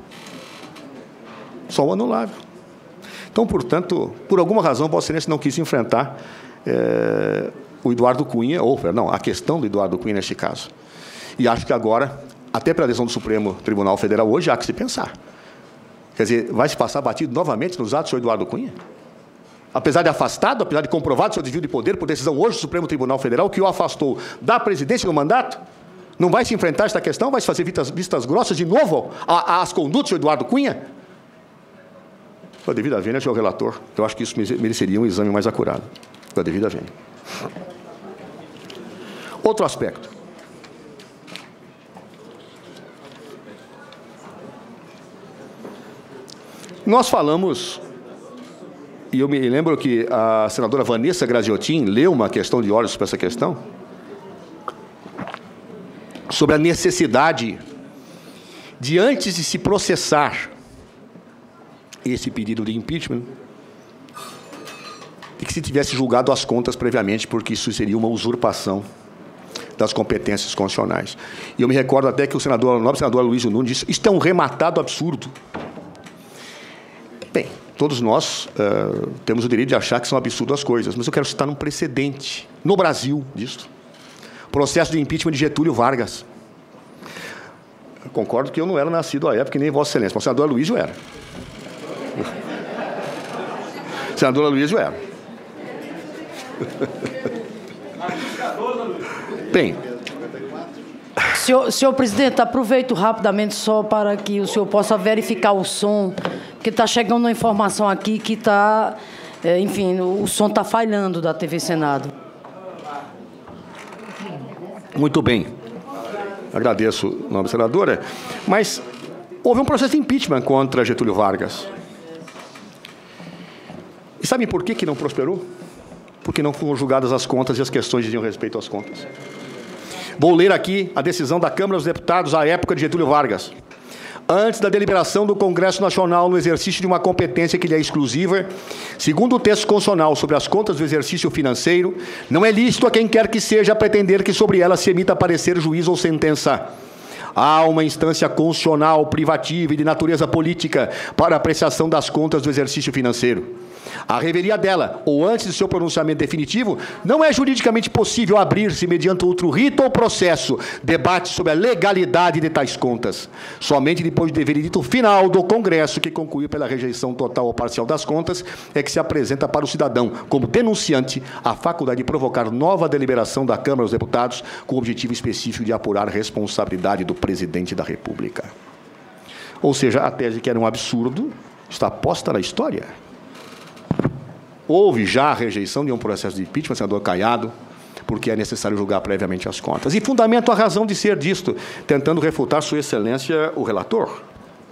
Só o anulável. Então, portanto, por alguma razão, Vossa Excelência não quis enfrentar o Eduardo Cunha, a questão do Eduardo Cunha neste caso. E acho que agora, até pela decisão do Supremo Tribunal Federal hoje, há que se pensar. Quer dizer, vai se passar batido novamente nos atos do senhor Eduardo Cunha? Apesar de afastado, apesar de comprovado seu desvio de poder por decisão hoje do Supremo Tribunal Federal, que o afastou da presidência do mandato, não vai se enfrentar esta questão? Vai se fazer vistas grossas de novo às condutas do senhor Eduardo Cunha? Com a devida vênia, senhor relator, eu acho que isso mereceria um exame mais acurado. Com a devida vênia. Outro aspecto. Nós falamos e eu me lembro que a senadora Vanessa Graziotin leu uma questão de ordem sobre essa questão, sobre a necessidade de, antes de se processar esse pedido de impeachment, de que se tivesse julgado as contas previamente, porque isso seria uma usurpação das competências constitucionais. E eu me recordo até que o nobre senador Luiz Nunes disse: isto é um rematado absurdo. Bem, todos nós temos o direito de achar que são absurdas as coisas, mas eu quero citar um precedente no Brasil disso. Processo de impeachment de Getúlio Vargas. Eu concordo que eu não era nascido à época, nem Vossa Excelência, mas o senador Aloysio era. O senador Aloysio era. Bem. Senhor presidente, aproveito rapidamente só para que o senhor possa verificar o som, porque está chegando uma informação aqui que está, enfim, o som está falhando da TV Senado. Muito bem. Agradeço, nobre senadora. Mas houve um processo de impeachment contra Getúlio Vargas. E sabem por que não prosperou? Porque não foram julgadas as contas e as questões diziam respeito às contas. Vou ler aqui a decisão da Câmara dos Deputados à época de Getúlio Vargas. Antes da deliberação do Congresso Nacional no exercício de uma competência que lhe é exclusiva, segundo o texto constitucional sobre as contas do exercício financeiro, não é lícito a quem quer que seja pretender que sobre elas se emita parecer, juízo ou sentença. Há uma instância constitucional, privativa e de natureza política para a apreciação das contas do exercício financeiro. A revelia dela, ou antes do seu pronunciamento definitivo, não é juridicamente possível abrir-se, mediante outro rito ou processo, debate sobre a legalidade de tais contas. Somente depois do veredito final do Congresso, que concluiu pela rejeição total ou parcial das contas, é que se apresenta para o cidadão, como denunciante, a faculdade de provocar nova deliberação da Câmara dos Deputados, com o objetivo específico de apurar a responsabilidade do presidente da República. Ou seja, a tese que era um absurdo está posta na história. Houve já a rejeição de um processo de impeachment, senador Caiado, porque é necessário julgar previamente as contas. E fundamento a razão de ser disto, tentando refutar Sua Excelência o relator.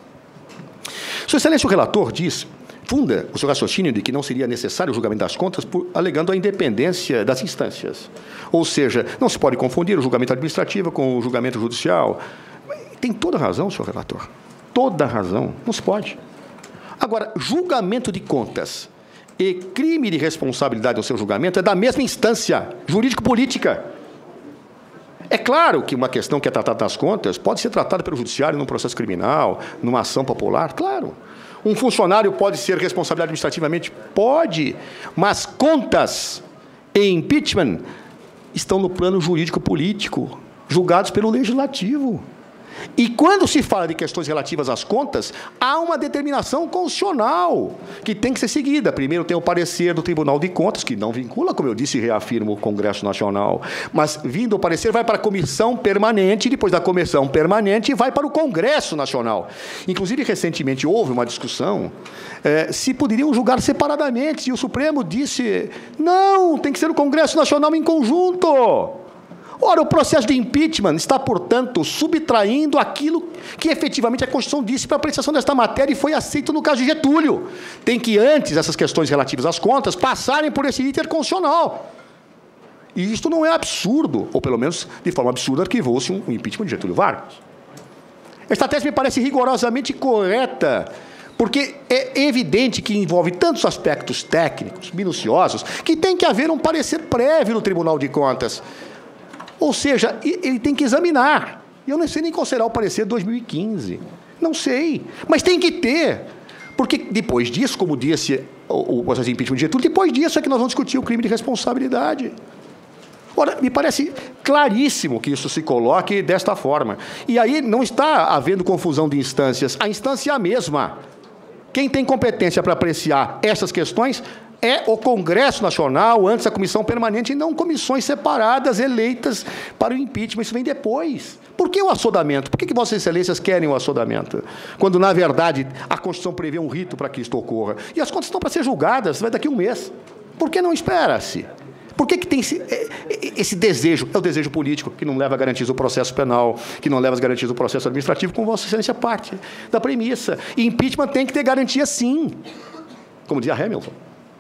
Sua Excelência o relator funda o seu raciocínio de que não seria necessário o julgamento das contas, alegando a independência das instâncias. Ou seja, não se pode confundir o julgamento administrativo com o julgamento judicial. Tem toda a razão, senhor relator. Toda a razão. Não se pode. Agora, julgamento de contas e crime de responsabilidade no seu julgamento é da mesma instância jurídico-política. É claro que uma questão que é tratada das contas pode ser tratada pelo judiciário num processo criminal, numa ação popular, claro. Um funcionário pode ser responsabilizado administrativamente? Pode, mas contas e impeachment estão no plano jurídico-político, julgados pelo Legislativo. E quando se fala de questões relativas às contas, há uma determinação constitucional que tem que ser seguida. Primeiro tem o parecer do Tribunal de Contas, que não vincula, como eu disse e reafirmo, o Congresso Nacional. Mas, vindo o parecer, vai para a Comissão Permanente, depois da Comissão Permanente, vai para o Congresso Nacional. Inclusive, recentemente, houve uma discussão se poderiam julgar separadamente, e o Supremo disse, não, tem que ser o Congresso Nacional em conjunto. Ora, o processo de impeachment está, portanto, subtraindo aquilo que efetivamente a Constituição disse para a apreciação desta matéria e foi aceito no caso de Getúlio. Tem que, antes, essas questões relativas às contas, passarem por esse iter constitucional. E isto não é absurdo, ou pelo menos, de forma absurda, arquivou-se um impeachment de Getúlio Vargas. Esta tese me parece rigorosamente correta, porque é evidente que envolve tantos aspectos técnicos, minuciosos, que tem que haver um parecer prévio no Tribunal de Contas. Ou seja, ele tem que examinar. Eu não sei nem qual será o parecer de 2015. Não sei. Mas tem que ter. Porque depois disso, como disse o processo de impeachment de Getúlio, depois disso é que nós vamos discutir o crime de responsabilidade. Ora, me parece claríssimo que isso se coloque desta forma. E aí não está havendo confusão de instâncias. A instância é a mesma. Quem tem competência para apreciar essas questões é o Congresso Nacional, antes a Comissão Permanente, e não comissões separadas, eleitas para o impeachment. Isso vem depois. Por que o assodamento? Por que Vossas Excelências querem o assodamento? Quando, na verdade, a Constituição prevê um rito para que isto ocorra. E as contas estão para ser julgadas, vai daqui a um mês. Por que não espera-se? Por que tem esse desejo? É o desejo político, que não leva a garantias do processo penal, que não leva as garantias do processo administrativo, com Vossa Excelência parte da premissa. E impeachment tem que ter garantia, sim. Como dizia Hamilton.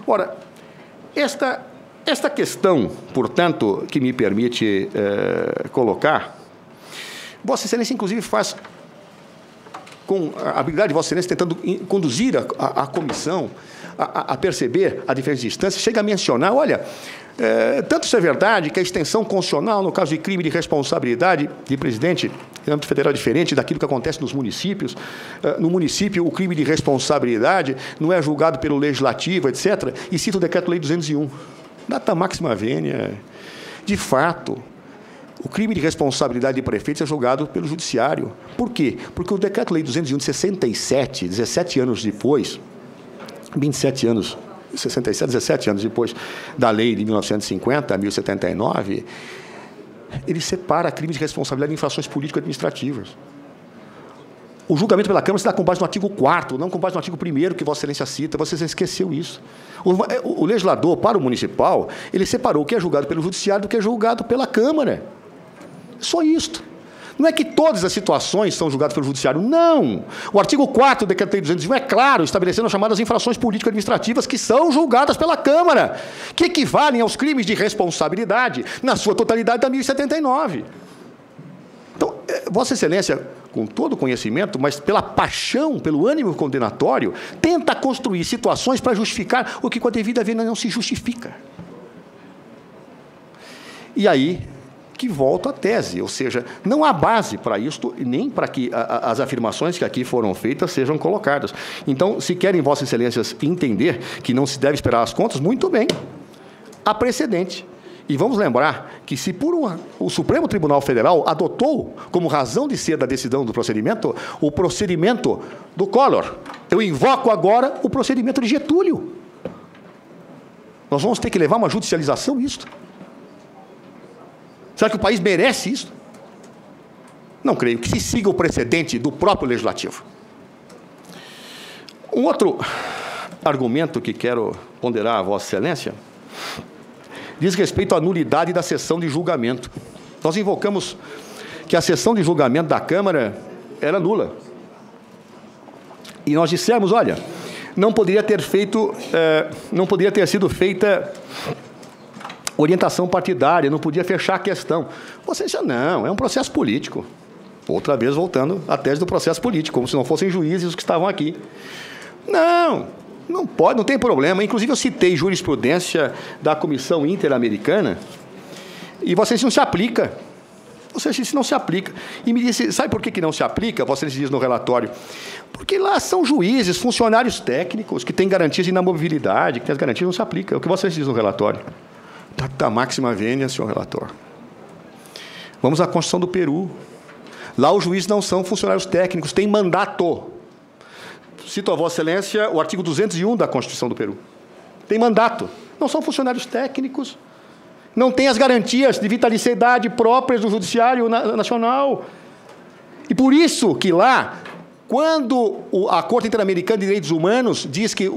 Ora, esta questão, portanto, que me permite colocar, Vossa Excelência, inclusive, faz com a habilidade de Vossa Excelência, tentando conduzir a comissão a perceber a diferença de instâncias, chega a mencionar, olha, tanto isso é verdade que a extensão constitucional, no caso de crime de responsabilidade de presidente, no âmbito federal, é diferente daquilo que acontece nos municípios. No município, o crime de responsabilidade não é julgado pelo legislativo, etc. E cita o Decreto-Lei 201. Data máxima vênia. De fato, o crime de responsabilidade de prefeitos é julgado pelo judiciário. Por quê? Porque o Decreto-Lei 201 de 67, 17 anos depois, 27 anos, 67, 17 anos depois da lei de 1950, a 1079, ele separa crimes de responsabilidade de infrações político-administrativas. O julgamento pela Câmara se dá com base no artigo 4º, não com base no artigo 1º que Vossa Excelência cita. Vossa Excelência esqueceu isso. O legislador, para o municipal, ele separou o que é julgado pelo judiciário do que é julgado pela Câmara. Só isto. Não é que todas as situações são julgadas pelo judiciário, não. O artigo 4º do Decreto-Lei 201 é claro, estabelecendo as chamadas infrações político-administrativas que são julgadas pela Câmara, que equivalem aos crimes de responsabilidade, na sua totalidade, da 1079. Então, Vossa Excelência, com todo o conhecimento, mas pela paixão, pelo ânimo condenatório, tenta construir situações para justificar o que com a devida vênia não se justifica. E aí que volto à tese, ou seja, não há base para isto, nem para que as afirmações que aqui foram feitas sejam colocadas. Então, se querem Vossas Excelências entender que não se deve esperar as contas, muito bem, há precedente. E vamos lembrar que se o Supremo Tribunal Federal adotou como razão de ser da decisão do procedimento, o procedimento do Collor, eu invoco agora o procedimento de Getúlio. Nós vamos ter que levar uma judicialização isto. Será que o país merece isso? Não creio. Que se siga o precedente do próprio Legislativo. Um outro argumento que quero ponderar a Vossa Excelência diz respeito à nulidade da sessão de julgamento. Nós invocamos que a sessão de julgamento da Câmara era nula. E nós dissemos, olha, não poderia ter sido feita orientação partidária, não podia fechar a questão. Você disse, não, é um processo político. Outra vez voltando à tese do processo político, como se não fossem juízes os que estavam aqui. Não pode, não tem problema. Inclusive, eu citei jurisprudência da Comissão Interamericana e você disse, não se aplica. Você disse, não se aplica. E me disse, sabe por que não se aplica? Você diz no relatório. Porque lá são juízes, funcionários técnicos, que têm garantias de inamovibilidade, que as garantias não se aplicam. É o que você diz no relatório. Da máxima vênia, senhor relator. Vamos à Constituição do Peru. Lá os juízes não são funcionários técnicos, têm mandato. Cito a Vossa Excelência o artigo 201 da Constituição do Peru. Tem mandato. Não são funcionários técnicos, não têm as garantias de vitaliciedade próprias do Judiciário Nacional. E por isso que lá, quando a Corte Interamericana de Direitos Humanos diz que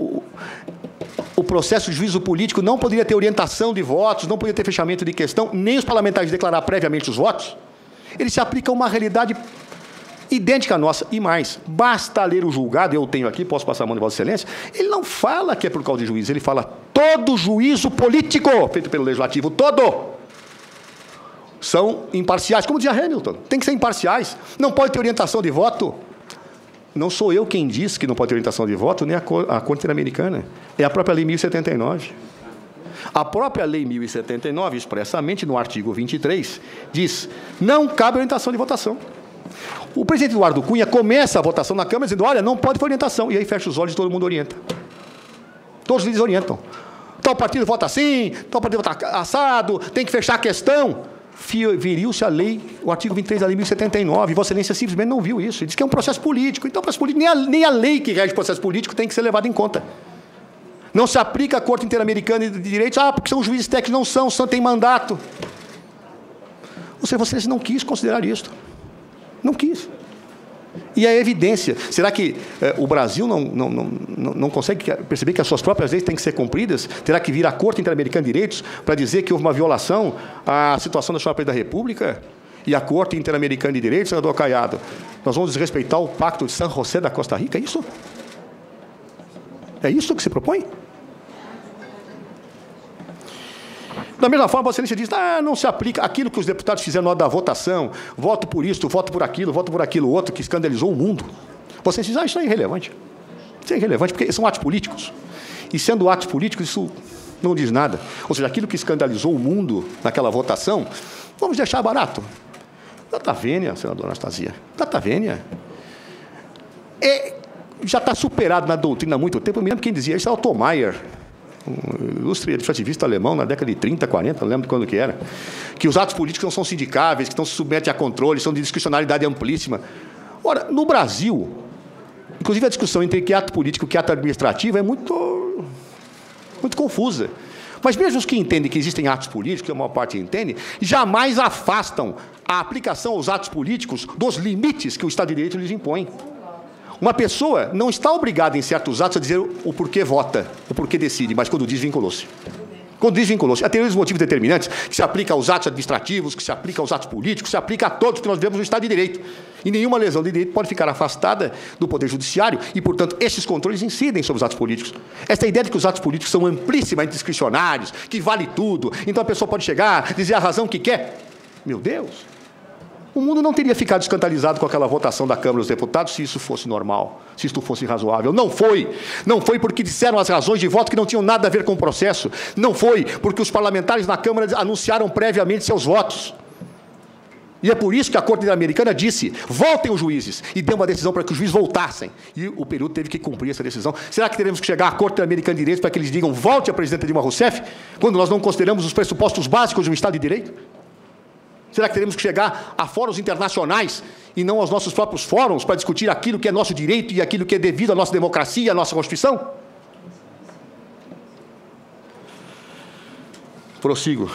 o processo de juízo político não poderia ter orientação de votos, não poderia ter fechamento de questão, nem os parlamentares declarar previamente os votos, ele se aplica a uma realidade idêntica à nossa. E mais, basta ler o julgado, eu tenho aqui, posso passar a mão de Vossa Excelência, ele não fala que é por causa de juízo, ele fala todo juízo político feito pelo Legislativo, todo, são imparciais, como dizia Hamilton, tem que ser imparciais, não pode ter orientação de voto. Não sou eu quem diz que não pode ter orientação de voto, nem a Corte Interamericana. É a própria Lei 1079. A própria Lei 1079, expressamente no artigo 23, diz, não cabe orientação de votação. O presidente Eduardo Cunha começa a votação na Câmara dizendo, olha, não pode ter orientação. E aí fecha os olhos e todo mundo orienta. Todos eles orientam. Tal partido vota assim, tal partido vota assado, tem que fechar a questão. Viriu-se a lei, o artigo 23 da Lei 1079, Vossa Excelência simplesmente não viu isso. Ele diz que é um processo político. Então, processo político, nem a lei que rege o processo político tem que ser levada em conta. Não se aplica à Corte Interamericana de Direitos, porque são juízes técnicos, não são, tem mandato. Ou seja, Vossa Excelência não quis considerar isso. Não quis. E a evidência. Será que o Brasil não consegue perceber que as suas próprias leis têm que ser cumpridas? Terá que vir à Corte Interamericana de Direitos para dizer que houve uma violação à situação da senhora Presidente da República? E a Corte Interamericana de Direitos, senador Caiado, nós vamos desrespeitar o Pacto de San José da Costa Rica? É isso? É isso que se propõe? Da mesma forma, Vossa Excelência diz, não se aplica aquilo que os deputados fizeram na hora da votação, voto por isto, voto por aquilo outro, que escandalizou o mundo. Vossa Excelência diz, isso é irrelevante. Isso é irrelevante, porque são atos políticos. E sendo atos políticos, isso não diz nada. Ou seja, aquilo que escandalizou o mundo naquela votação, vamos deixar barato. Data vênia, senadora Anastasia. Data vênia. Já está superado na doutrina há muito tempo. Eu me lembro quem dizia isso, é Otto Maier, um ilustre administrativista alemão na década de 30, 40, não lembro de quando que era, que os atos políticos não são sindicáveis, que não se submetem a controle, são de discricionalidade amplíssima. Ora, no Brasil, inclusive a discussão entre que ato político e que ato administrativo é muito confusa. Mas mesmo os que entendem que existem atos políticos, que a maior parte entende, jamais afastam a aplicação aos atos políticos dos limites que o Estado de Direito lhes impõe. Uma pessoa não está obrigada, em certos atos, a dizer o porquê vota, o porquê decide, mas quando diz, vinculou-se. Quando diz, vinculou-se. Há os motivos determinantes que se aplica aos atos administrativos, que se aplica aos atos políticos, se aplica a todos que nós vemos no Estado de Direito. E nenhuma lesão de direito pode ficar afastada do Poder Judiciário e, portanto, esses controles incidem sobre os atos políticos. Essa ideia de que os atos políticos são amplíssimamente discricionários, que vale tudo, então a pessoa pode chegar, dizer a razão que quer. Meu Deus! O mundo não teria ficado escandalizado com aquela votação da Câmara dos Deputados se isso fosse normal, se isso fosse razoável. Não foi. Não foi porque disseram as razões de voto que não tinham nada a ver com o processo. Não foi porque os parlamentares na Câmara anunciaram previamente seus votos. E é por isso que a Corte Interamericana disse, voltem os juízes, e deu uma decisão para que os juízes voltassem. E o Peru teve que cumprir essa decisão. Será que teremos que chegar à Corte Interamericana de Direitos para que eles digam, volte a presidenta Dilma Rousseff, quando nós não consideramos os pressupostos básicos de um Estado de Direito? Será que teremos que chegar a fóruns internacionais e não aos nossos próprios fóruns para discutir aquilo que é nosso direito e aquilo que é devido à nossa democracia, à nossa Constituição? Prossigo.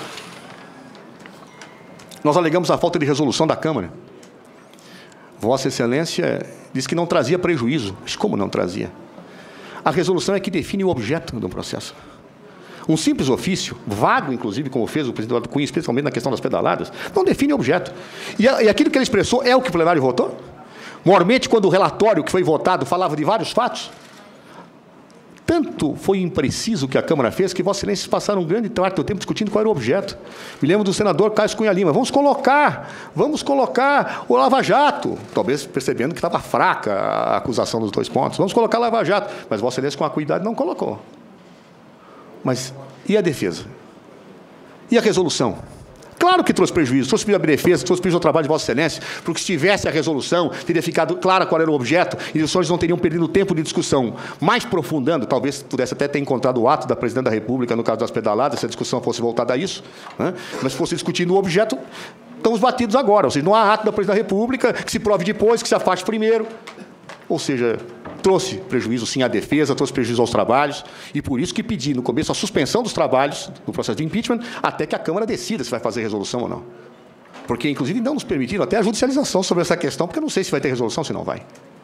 Nós alegamos a falta de resolução da Câmara. Vossa Excelência disse que não trazia prejuízo. Mas como não trazia? A resolução é que define o objeto do processo. Um simples ofício, vago, inclusive, como fez o presidente Eduardo Cunha, especialmente na questão das pedaladas, não define o objeto. E aquilo que ele expressou é o que o plenário votou? Maiormente, quando o relatório que foi votado falava de vários fatos, tanto foi impreciso o que a Câmara fez que Vossa Excelência passaram um grande parte do tempo discutindo qual era o objeto. Me lembro do senador Cássio Cunha Lima. Vamos colocar o Lava Jato. Talvez percebendo que estava fraca a acusação dos 2 pontos. Vamos colocar Lava Jato. Mas Vossa Excelência, com acuidade, não colocou. Mas e a defesa? E a resolução? Claro que trouxe prejuízo, trouxe prejuízo à defesa, trouxe prejuízo ao trabalho de Vossa Excelência, porque se tivesse a resolução, teria ficado clara qual era o objeto e os senhores não teriam perdido tempo de discussão. Mais aprofundando, talvez pudesse até ter encontrado o ato da Presidente da República, no caso das pedaladas, se a discussão fosse voltada a isso, né? Mas se fosse discutindo o objeto, estamos batidos agora. Ou seja, não há ato da Presidente da República que se prove depois, que se afaste primeiro. Ou seja, trouxe prejuízo, sim, à defesa, trouxe prejuízo aos trabalhos, e por isso que pedi, no começo, a suspensão dos trabalhos do processo de impeachment, até que a Câmara decida se vai fazer resolução ou não. Porque, inclusive, não nos permitiram até a judicialização sobre essa questão, porque eu não sei se vai ter resolução, se não vai.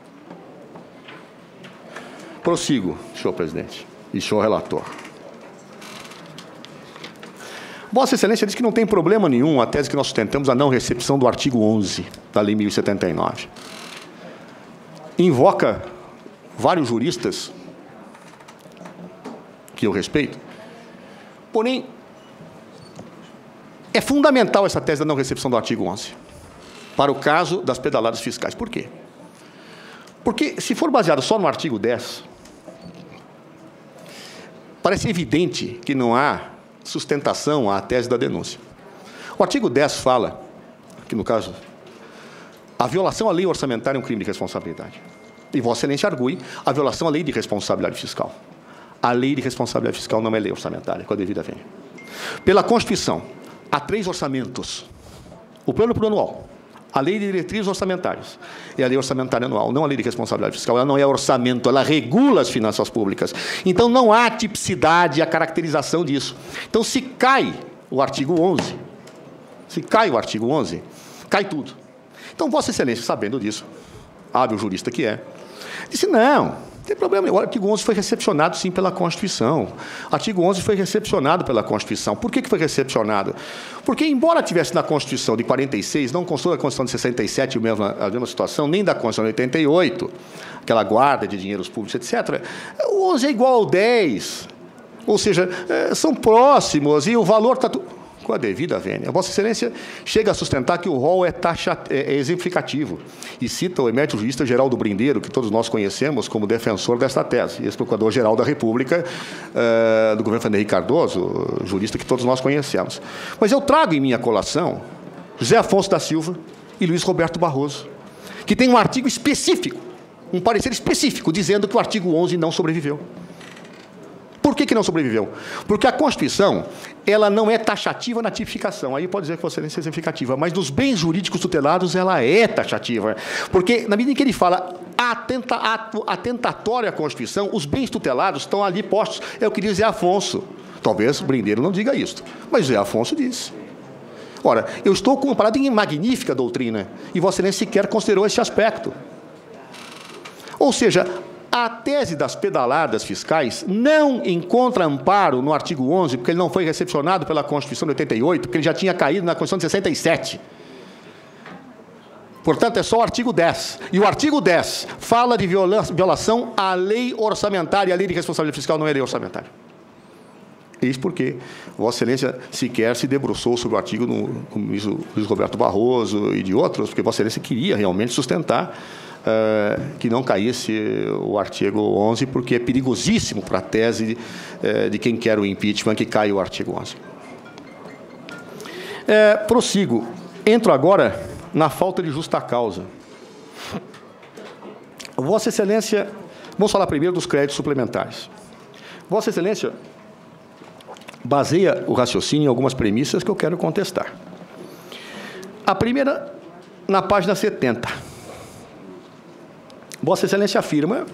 Prossigo, senhor presidente e senhor relator. Vossa Excelência diz que não tem problema nenhum a tese que nós sustentamos a não recepção do artigo 11 da Lei 1079. Invoca vários juristas que eu respeito, porém, é fundamental essa tese da não recepção do artigo 11 para o caso das pedaladas fiscais. Por quê? Porque, se for baseado só no artigo 10, parece evidente que não há sustentação à tese da denúncia. O artigo 10 fala, que no caso, a violação à lei orçamentária é um crime de responsabilidade. E Vossa Excelência argue a violação à lei de responsabilidade fiscal. A lei de responsabilidade fiscal não é lei orçamentária, com a devida vênia. Pela Constituição, há 3 orçamentos. O plano plurianual, a lei de diretrizes orçamentárias e a lei orçamentária anual, não a lei de responsabilidade fiscal. Ela não é orçamento, ela regula as finanças públicas. Então, não há tipicidade, a caracterização disso. Então, se cai o artigo 11, cai tudo. Então, Vossa Excelência, sabendo disso, hábil jurista que é, disse, não tem problema, o artigo 11 foi recepcionado, sim, pela Constituição. O artigo 11 foi recepcionado pela Constituição. Por que foi recepcionado? Porque, embora tivesse na Constituição de 46, não constou da Constituição de 67 a mesma situação, nem da Constituição de 88, aquela guarda de dinheiros públicos, etc., o 11 é igual ao 10. Ou seja, são próximos e o valor está... com a devida vênia. Vossa Excelência chega a sustentar que o rol é exemplificativo e cita o emérito jurista Geraldo Brindeiro, que todos nós conhecemos como defensor desta tese, ex-procurador-geral da República do governo Fernando Henrique Cardoso, jurista que todos nós conhecemos. Mas eu trago em minha colação José Afonso da Silva e Luiz Roberto Barroso, que tem um artigo específico, um parecer específico, dizendo que o artigo 11 não sobreviveu. Por que não sobreviveu? Porque a Constituição, ela não é taxativa na tipificação. Aí pode dizer que Vossa Excelência é exemplificativa, mas nos bens jurídicos tutelados ela é taxativa. Porque, na medida em que ele fala atentatório à Constituição, os bens tutelados estão ali postos. É o que diz Zé Afonso. Talvez o Brindeiro não diga isso, mas Zé Afonso disse. Ora, eu estou com uma parada em magnífica doutrina, e Vossa Excelência sequer considerou esse aspecto. Ou seja, a tese das pedaladas fiscais não encontra amparo no artigo 11, porque ele não foi recepcionado pela Constituição de 88, porque ele já tinha caído na Constituição de 67. Portanto, é só o artigo 10. E o artigo 10 fala de violação à lei orçamentária, e a lei de responsabilidade fiscal não é lei orçamentária. Isso porque Vossa Excelência sequer se debruçou sobre o artigo, como diz o Luiz Roberto Barroso e de outros, porque Vossa Excelência queria realmente sustentar que não caísse o artigo 11, porque é perigosíssimo para a tese de quem quer o impeachment que caia o artigo 11. Prossigo. Entro agora na falta de justa causa. Vossa Excelência, vamos falar primeiro dos créditos suplementares. Vossa Excelência baseia o raciocínio em algumas premissas que eu quero contestar. A primeira, na página 70. Vossa Excelência afirma: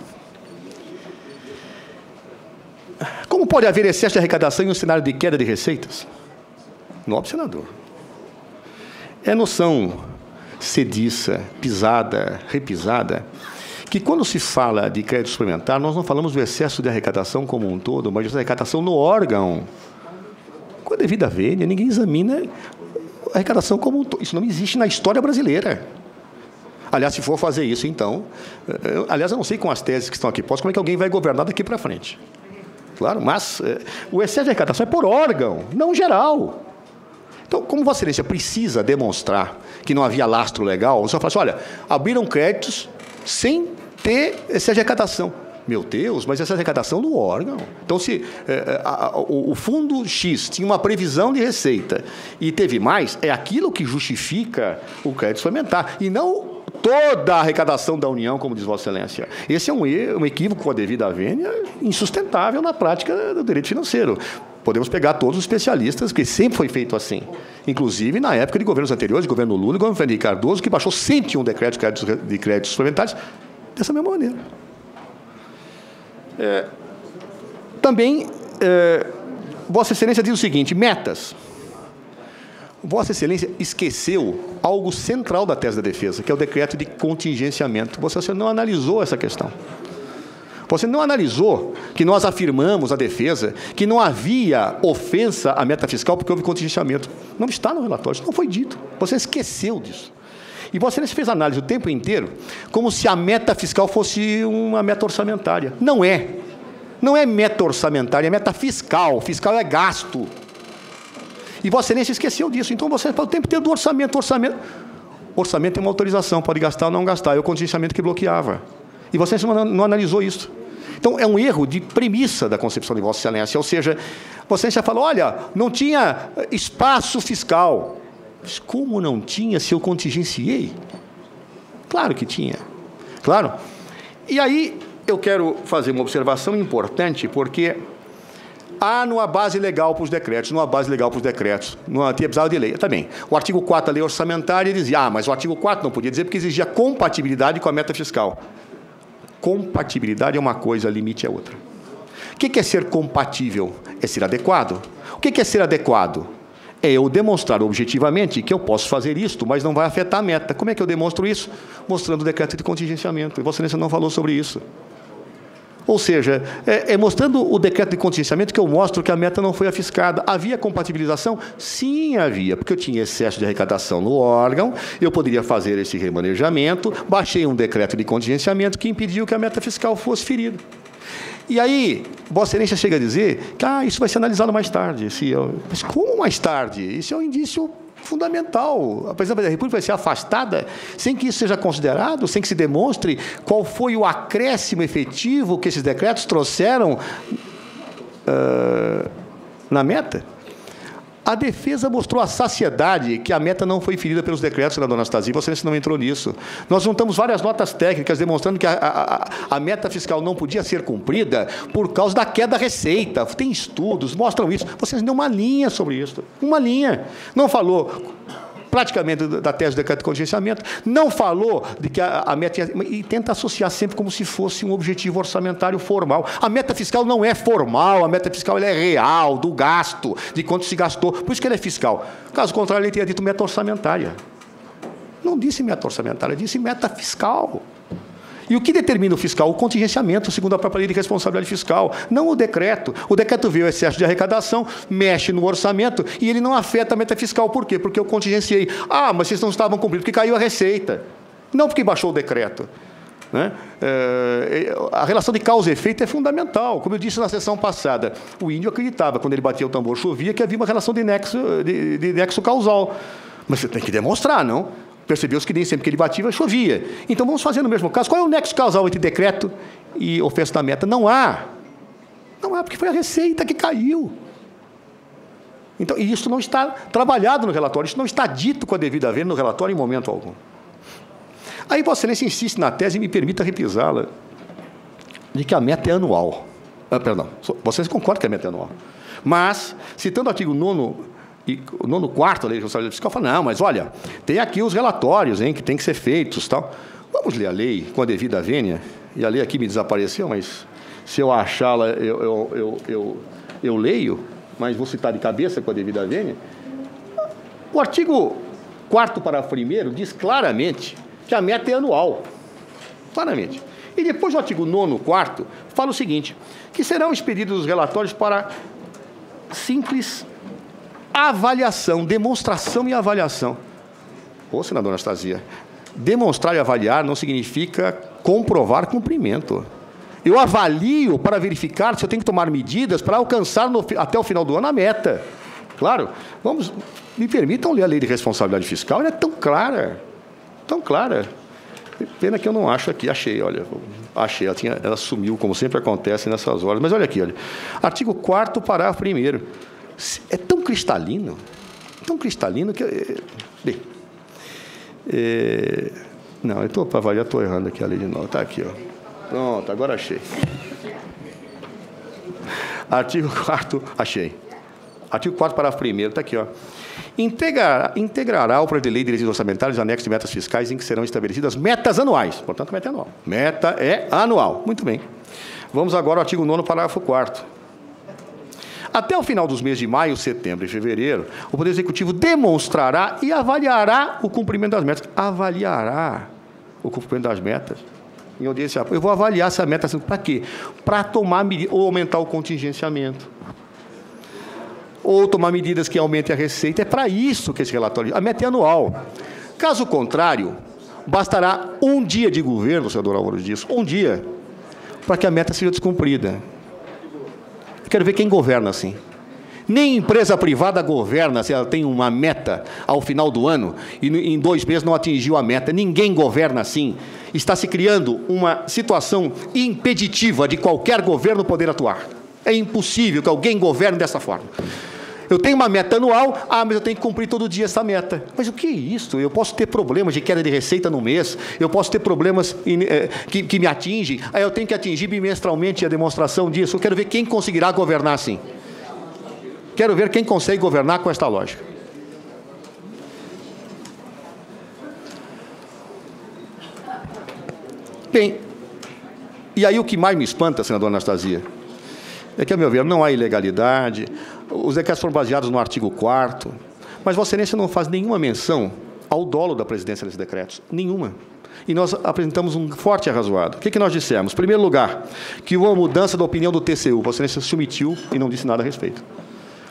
como pode haver excesso de arrecadação em um cenário de queda de receitas? Nobre senador, é noção sediça, pisada, repisada, que quando se fala de crédito suplementar, nós não falamos do excesso de arrecadação como um todo, mas de arrecadação no órgão. Com a devida vênia, ninguém examina a arrecadação como um todo. Isso não existe na história brasileira. Aliás, se for fazer isso, então... Aliás, eu não sei com as teses que estão aqui postas como é que alguém vai governar daqui para frente. Claro, mas o excesso de arrecadação é por órgão, não geral. Então, como Vossa Excelência precisa demonstrar que não havia lastro legal, você fala assim, olha, abriram créditos sem ter excesso de arrecadação. Meu Deus, mas essa arrecadação do órgão. Então, se o fundo X tinha uma previsão de receita e teve mais, é aquilo que justifica o crédito suplementar, e não toda a arrecadação da União, como diz Vossa Excelência. Esse é um equívoco com a devida vênia insustentável na prática do direito financeiro. Podemos pegar todos os especialistas, que sempre foi feito assim. Inclusive, na época de governos anteriores, de governo Lula e governo Fernando Henrique Cardoso, que baixou 101 decretos de créditos suplementares dessa mesma maneira. Também, Vossa Excelência diz o seguinte, metas. Vossa Excelência esqueceu algo central da tese da defesa, que é o decreto de contingenciamento. Vossa Excelência não analisou essa questão. Você não analisou que nós afirmamos a defesa que não havia ofensa à meta fiscal porque houve contingenciamento. Não está no relatório, isso não foi dito. Você esqueceu disso. E Vossa Excelência fez análise o tempo inteiro como se a meta fiscal fosse uma meta orçamentária. Não é. Não é meta orçamentária, é meta fiscal. Fiscal é gasto. E Vossa Excelência esqueceu disso. Então, você fala o tempo inteiro do orçamento. Orçamento é uma autorização, pode gastar ou não gastar. É o contingenciamento que bloqueava. E Vossa Excelência não analisou isso. Então, é um erro de premissa da concepção de Vossa Excelência. Ou seja, Vossa Excelência falou, olha, não tinha espaço fiscal. Mas como não tinha se eu contingenciei? Claro que tinha. Claro. E aí, eu quero fazer uma observação importante, porque há numa base legal para os decretos, não tinha precisado de lei. Também. O artigo 4 da lei orçamentária dizia, mas o artigo 4 não podia dizer porque exigia compatibilidade com a meta fiscal. Compatibilidade é uma coisa, limite é outra. O que é ser compatível? É ser adequado. O que é ser adequado? É eu demonstrar objetivamente que eu posso fazer isto, mas não vai afetar a meta. Como é que eu demonstro isso? Mostrando o decreto de contingenciamento. E Vossa Excelência não falou sobre isso. Ou seja, mostrando o decreto de contingenciamento que eu mostro que a meta não foi afiscada. Havia compatibilização? Sim, havia, porque eu tinha excesso de arrecadação no órgão, eu poderia fazer esse remanejamento, baixei um decreto de contingenciamento que impediu que a meta fiscal fosse ferida. E aí, Vossa Excelência chega a dizer que isso vai ser analisado mais tarde. Mas como mais tarde? Isso é um indício fundamental. A presidência da República vai ser afastada sem que isso seja considerado, sem que se demonstre qual foi o acréscimo efetivo que esses decretos trouxeram na meta. A defesa mostrou a saciedade que a meta não foi ferida pelos decretos, senadora Anastasia, você não entrou nisso. Nós juntamos várias notas técnicas demonstrando que a meta fiscal não podia ser cumprida por causa da queda da receita. Tem estudos, mostram isso. Você deu uma linha sobre isso. Uma linha. Não falou praticamente da tese do decreto de contingenciamento, não falou de que a meta... E tenta associar sempre como se fosse um objetivo orçamentário formal. A meta fiscal não é formal, a meta fiscal ela é real, do gasto, de quanto se gastou. Por isso que ela é fiscal. Caso contrário, ele teria dito meta orçamentária. Não disse meta orçamentária, disse meta fiscal. E o que determina o fiscal? O contingenciamento, segundo a própria lei de responsabilidade fiscal, não o decreto. O decreto vê o excesso de arrecadação, mexe no orçamento e ele não afeta a meta fiscal. Por quê? Porque eu contingenciei. Mas vocês não estavam cumprindo, porque caiu a receita. Não porque baixou o decreto. Né? A relação de causa e efeito é fundamental. Como eu disse na sessão passada, o índio acreditava, quando ele batia o tambor, chovia, que havia uma relação de nexo causal. Mas você tem que demonstrar, não? Percebeu-se que nem sempre que ele batia, chovia. Então, vamos fazer no mesmo caso. Qual é o nexo causal entre decreto e ofensa da meta? Não há. Não há, porque foi a receita que caiu. Então, e isso não está trabalhado no relatório, isso não está dito com a devida vênia no relatório em momento algum. Aí, Vossa Excelência insiste na tese, e me permita repisá-la, de que a meta é anual. Perdão, Vossa Excelência concorda que a meta é anual. Mas, citando o artigo 9º, e o 9º da Lei de Responsabilidade Fiscal fala, não, mas olha, tem aqui os relatórios, que tem que ser feitos, tal. Vamos ler a lei com a devida vênia, e a lei aqui me desapareceu, mas se eu achá-la, eu leio, mas vou citar de cabeça com a devida vênia. O artigo 4º, parágrafo 1º, diz claramente que a meta é anual, claramente. E depois o artigo 9º, 4º, fala o seguinte, que serão expedidos os relatórios para simples avaliação, demonstração e avaliação. Senadora Anastasia, demonstrar e avaliar não significa comprovar cumprimento. Eu avalio para verificar se eu tenho que tomar medidas para alcançar até o final do ano a meta. Claro, me permitam ler a lei de responsabilidade fiscal, ela é tão clara, tão clara. Pena que eu não acho aqui, achei, ela sumiu, como sempre acontece nessas horas, mas olha aqui, artigo 4º, parágrafo 1º. É tão cristalino que... Bem, não, para avaliar, estou errando aqui a lei de novo. Está aqui, Pronto, agora achei. Artigo 4º, achei. Artigo 4º, parágrafo 1º, está aqui, Integrará o projeto de lei de direitos orçamentários anexos de metas fiscais em que serão estabelecidas metas anuais. Portanto, meta é anual. Meta é anual. Muito bem. Vamos agora ao artigo 9º, parágrafo 4º. Até o final dos meses de maio, setembro e fevereiro, o Poder Executivo demonstrará e avaliará o cumprimento das metas. Avaliará o cumprimento das metas. Em audiência, eu vou avaliar se a meta... Para quê? Para tomar medidas, ou aumentar o contingenciamento, ou tomar medidas que aumentem a receita. É para isso que esse relatório... A meta é anual. Caso contrário, bastará um dia de governo, senador Álvaro disso, um dia, para que a meta seja descumprida. Quero ver quem governa assim. Nem empresa privada governa se ela tem uma meta ao final do ano e em 2 meses não atingiu a meta. Ninguém governa assim. Está se criando uma situação impeditiva de qualquer governo poder atuar. É impossível que alguém governe dessa forma. Eu tenho uma meta anual, mas eu tenho que cumprir todo dia essa meta. Mas o que é isso? Eu posso ter problemas de queda de receita no mês, eu posso ter problemas que me atingem, aí eu tenho que atingir bimestralmente a demonstração disso. Eu quero ver quem conseguirá governar assim. Quero ver quem consegue governar com esta lógica. Bem, e aí o que mais me espanta, senadora Anastasia, é que, a meu ver, não há ilegalidade, os decretos foram baseados no artigo 4º, mas Vossa Excelência não faz nenhuma menção ao dolo da presidência desses decretos, nenhuma. E nós apresentamos um forte arrazoado. O que nós dissemos? Em primeiro lugar, que houve uma mudança da opinião do TCU, Vossa Excelência se omitiu e não disse nada a respeito.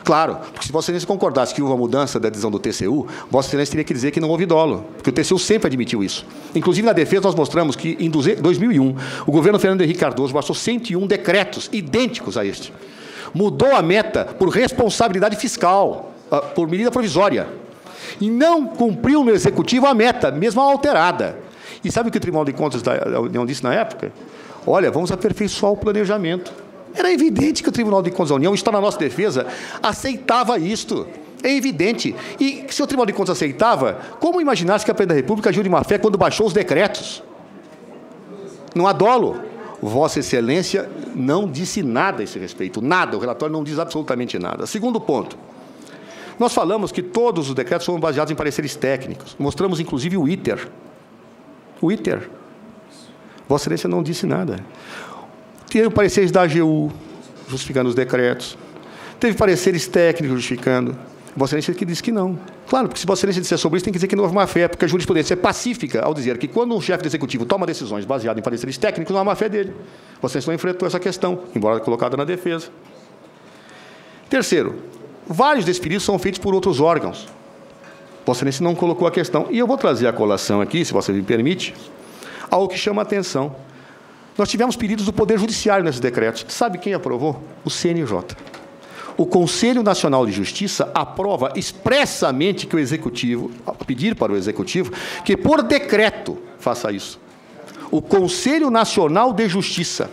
Claro, porque se Vossa Excelência concordasse que houve uma mudança da decisão do TCU, Vossa Excelência teria que dizer que não houve dolo, porque o TCU sempre admitiu isso. Inclusive, na defesa, nós mostramos que, em 2001, o governo Fernando Henrique Cardoso baixou 101 decretos idênticos a este. Mudou a meta por responsabilidade fiscal, por medida provisória, e não cumpriu no Executivo a meta, mesmo alterada. E sabe o que o Tribunal de Contas da União disse na época? Olha, vamos aperfeiçoar o planejamento. Era evidente que o Tribunal de Contas da União, está na nossa defesa, aceitava isto. É evidente. E se o Tribunal de Contas aceitava, como imaginar-se que a Presidente da República agiu de má fé quando baixou os decretos? Não há dolo. Vossa Excelência não disse nada a esse respeito. Nada. O relatório não diz absolutamente nada. Segundo ponto. Nós falamos que todos os decretos foram baseados em pareceres técnicos. Mostramos, inclusive, o ITER. O ITER. Vossa Excelência não disse nada. Teve pareceres da AGU, justificando os decretos. Teve pareceres técnicos justificando. Vossa Excelência que disse que não. Claro, porque se Vossa Excelência disser sobre isso, tem que dizer que não houve má-fé, porque a jurisprudência é pacífica ao dizer que quando um chefe do Executivo toma decisões baseadas em pareceres técnicos, não há má-fé dele. Vossa Excelência não enfrentou essa questão, embora colocada na defesa. Terceiro, vários desses pedidos são feitos por outros órgãos. Vossa Excelência não colocou a questão. E eu vou trazer a colação aqui, se você me permite, algo que chama a atenção. Nós tivemos pedidos do Poder Judiciário nesses decretos. Sabe quem aprovou? O CNJ. O Conselho Nacional de Justiça aprova expressamente que o Executivo, pedir para o Executivo, que por decreto faça isso. O Conselho Nacional de Justiça.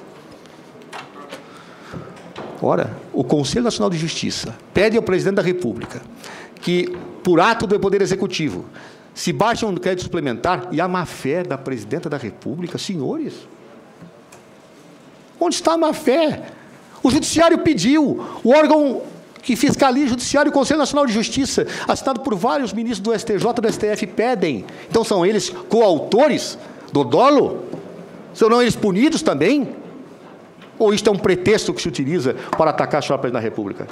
Ora, o Conselho Nacional de Justiça pede ao Presidente da República que, por ato do Poder Executivo, se baixe um crédito suplementar e a má-fé da Presidenta da República, senhores. Onde está a má-fé? O Judiciário pediu, o órgão que fiscaliza o Judiciário, o Conselho Nacional de Justiça, assinado por vários ministros do STJ e do STF, pedem. Então, são eles coautores do dolo? São não eles punidos também? Ou isto é um pretexto que se utiliza para atacar a senhora Presidente da República?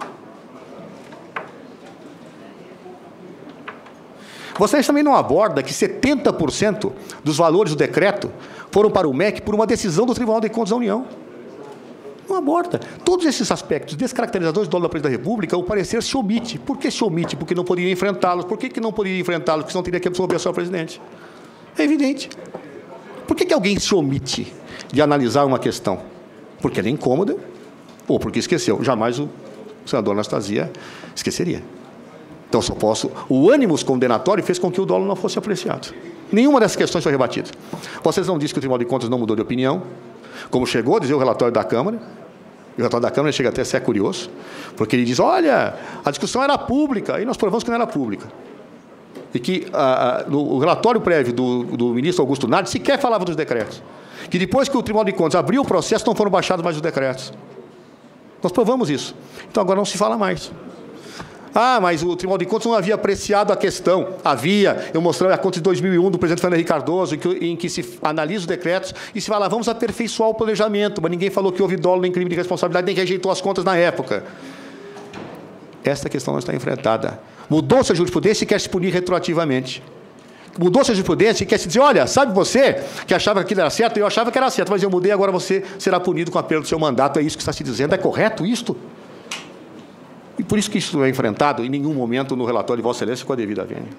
Vocês também não abordam que 70% dos valores do decreto foram para o MEC por uma decisão do Tribunal de Contas da União. Não aborda. Todos esses aspectos descaracterizadores do dolo da Presidente da República, o parecer se omite. Por que se omite? Porque não poderia enfrentá-los. Por que não poderia enfrentá-los? Porque senão teria que absolver a senhora Presidente. É evidente. Por que alguém se omite de analisar uma questão? Porque ela é incômoda ou porque esqueceu. Jamais o senador Anastasia esqueceria. Então, só posso... O ânimos condenatório fez com que o dolo não fosse apreciado. Nenhuma dessas questões foi rebatida. Vocês não dizem que o Tribunal de Contas não mudou de opinião, como chegou a dizer o relatório da Câmara. O relatório da Câmara chega até a ser curioso, porque ele diz, olha, a discussão era pública, e nós provamos que não era pública. E que o relatório prévio do ministro Augusto Nardes sequer falava dos decretos. Que depois que o Tribunal de Contas abriu o processo, não foram baixados mais os decretos. Nós provamos isso. Então, agora não se fala mais. Ah, mas o Tribunal de Contas não havia apreciado a questão. Havia. Eu mostrei a conta de 2001 do presidente Fernando Henrique Cardoso, em que se analisa os decretos e se fala, vamos aperfeiçoar o planejamento, mas ninguém falou que houve dolo nem crime de responsabilidade, nem rejeitou as contas na época. Esta questão não está enfrentada. Mudou-se a jurisprudência e quer se punir retroativamente. Mudou-se a jurisprudência e quer se dizer, olha, sabe você que achava que aquilo era certo? Eu achava que era certo, mas eu mudei, agora você será punido com a perda do seu mandato. É isso que está se dizendo. É correto isto? E por isso que isso não é enfrentado em nenhum momento no relatório de Vossa Excelência com a devida vênia.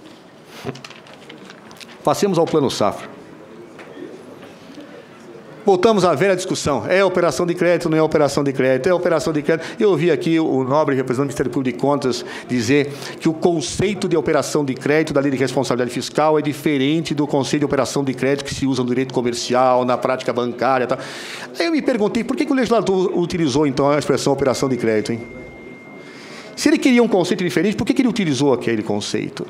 Passemos ao Plano Safra. Voltamos à velha discussão. É operação de crédito, não é operação de crédito? É operação de crédito. Eu ouvi aqui o nobre representante do Ministério Público de Contas dizer que o conceito de operação de crédito da Lei de Responsabilidade Fiscal é diferente do conceito de operação de crédito que se usa no direito comercial, na prática bancária. Tá? Aí eu me perguntei, por que o legislador utilizou, então, a expressão operação de crédito, hein? Se ele queria um conceito diferente, por que ele utilizou aquele conceito?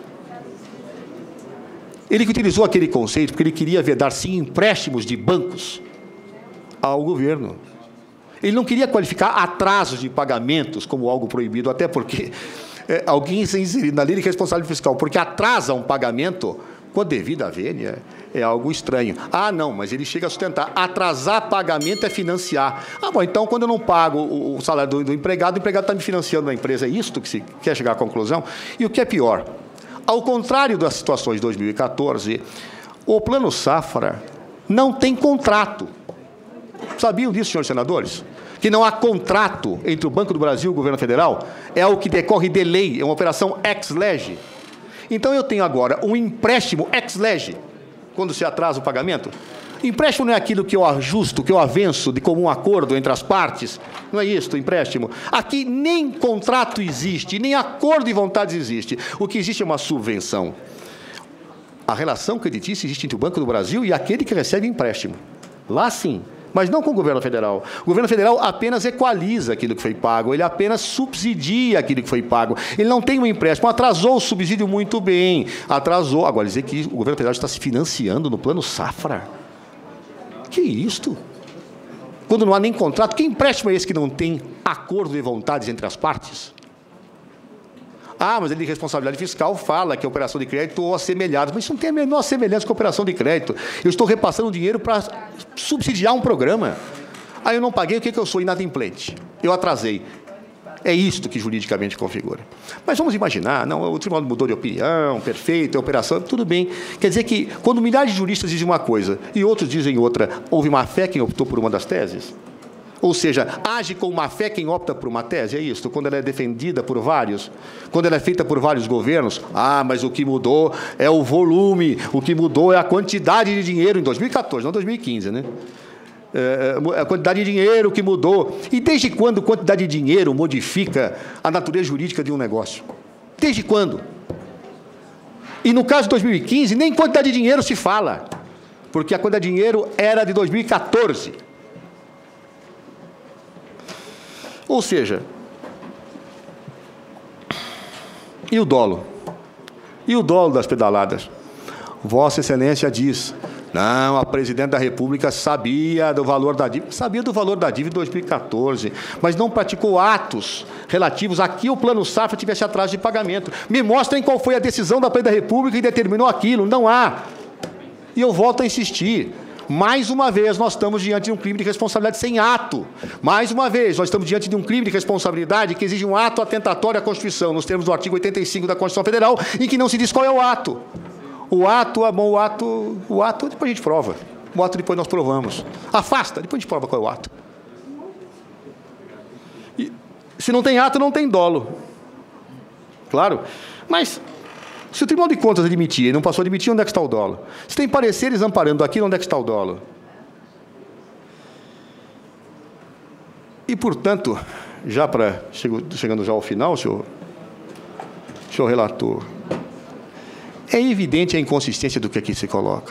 Ele utilizou aquele conceito porque ele queria vedar, sim, empréstimos de bancos ao governo. Ele não queria qualificar atrasos de pagamentos como algo proibido, até porque alguém se inserir na lei de responsabilidade fiscal, porque atrasa um pagamento com a devida vênia, é algo estranho. Ah, não, mas ele chega a sustentar. Atrasar pagamento é financiar. Ah, bom, então, quando eu não pago o salário do empregado, o empregado está me financiando na empresa. É isto que se quer chegar à conclusão? E o que é pior, ao contrário das situações de 2014, o Plano Safra não tem contrato. Sabiam disso, senhores senadores? que não há contrato entre o Banco do Brasil e o governo federal, é algo que decorre de lei, é uma operação ex lege. Então, eu tenho agora um empréstimo ex lege, quando se atrasa o pagamento. Empréstimo não é aquilo que eu ajusto, que eu avenço de comum acordo entre as partes. Não é isso, empréstimo. Aqui nem contrato existe, nem acordo de vontades existe. O que existe é uma subvenção. A relação creditícia existe entre o Banco do Brasil e aquele que recebe empréstimo. Lá sim, mas não com o governo federal. O governo federal apenas equaliza aquilo que foi pago, ele apenas subsidia aquilo que foi pago. Ele não tem um empréstimo, atrasou o subsídio muito bem, atrasou. Agora, dizer que o governo federal está se financiando no plano safra. Que isto? Quando não há nem contrato, que empréstimo é esse que não tem acordo de vontades entre as partes? Ah, mas ele de responsabilidade fiscal fala que é operação de crédito ou assemelhada. Mas isso não tem a menor semelhança com a operação de crédito. Eu estou repassando dinheiro para subsidiar um programa. Aí eu não paguei, o que eu sou? Inadimplente. Eu atrasei. É isto que juridicamente configura. Mas vamos imaginar, não, o tribunal mudou de opinião, perfeito, é operação, tudo bem. Quer dizer que, quando milhares de juristas dizem uma coisa e outros dizem outra, houve má fé quem optou por uma das teses? Ou seja, age com má fé quem opta por uma tese, é isso? Quando ela é defendida por vários, quando ela é feita por vários governos, mas o que mudou é o volume, o que mudou é a quantidade de dinheiro em 2014, não 2015, né? A quantidade de dinheiro que mudou. E desde quando quantidade de dinheiro modifica a natureza jurídica de um negócio? Desde quando? E no caso de 2015, nem quantidade de dinheiro se fala, porque a quantidade de dinheiro era de 2014. Ou seja, e o dolo? E o dolo das pedaladas? Vossa Excelência diz, não, a Presidente da República sabia do valor da dívida em 2014, mas não praticou atos relativos a que o Plano Safra tivesse atraso de pagamento. Me mostrem qual foi a decisão da Presidente da República que determinou aquilo. Não há. E eu volto a insistir. Mais uma vez, nós estamos diante de um crime de responsabilidade sem ato. Mais uma vez, nós estamos diante de um crime de responsabilidade que exige um ato atentatório à Constituição, nos termos do artigo 85 da Constituição Federal, em que não se diz qual é o ato. O ato, depois a gente prova. O ato depois nós provamos. Afasta, depois a gente prova qual é o ato. E, se não tem ato, não tem dolo. Claro. Mas, se o Tribunal de Contas admitir e não passou a admitir, onde é que está o dolo? Se tem pareceres amparando aquilo, onde é que está o dolo? E, portanto, chegando já ao final, senhor relator, é evidente a inconsistência do que aqui se coloca.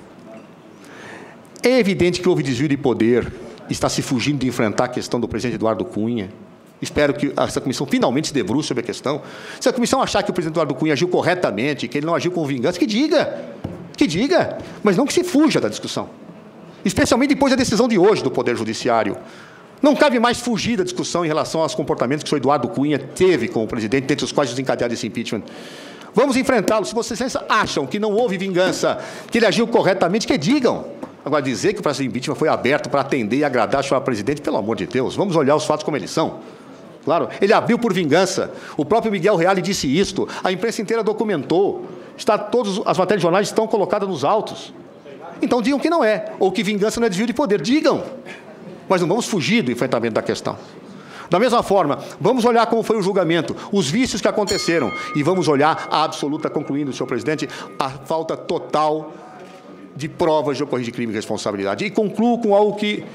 É evidente que houve desvio de poder, está se fugindo de enfrentar a questão do presidente Eduardo Cunha. Espero que essa comissão finalmente se debruce sobre a questão. Se a comissão achar que o presidente Eduardo Cunha agiu corretamente, que ele não agiu com vingança, que diga, mas não que se fuja da discussão. Especialmente depois da decisão de hoje do Poder Judiciário. Não cabe mais fugir da discussão em relação aos comportamentos que o senhor Eduardo Cunha teve com o presidente, dentre os quais desencadearam esse impeachment. Vamos enfrentá-lo. Se vocês acham que não houve vingança, que ele agiu corretamente, que digam. Agora, dizer que o processo de impeachment foi aberto para atender e agradar a senhora presidente, pelo amor de Deus, vamos olhar os fatos como eles são. Claro, ele abriu por vingança. O próprio Miguel Reale disse isto. A imprensa inteira documentou. Todas as matérias de jornais estão colocadas nos autos. Então, digam que não é. Ou que vingança não é desvio de poder. Digam. Mas não vamos fugir do enfrentamento da questão. Da mesma forma, vamos olhar como foi o julgamento, os vícios que aconteceram, e vamos olhar a absoluta, concluindo, senhor presidente, a falta total de provas de ocorrência de crime e responsabilidade. E concluo com algo que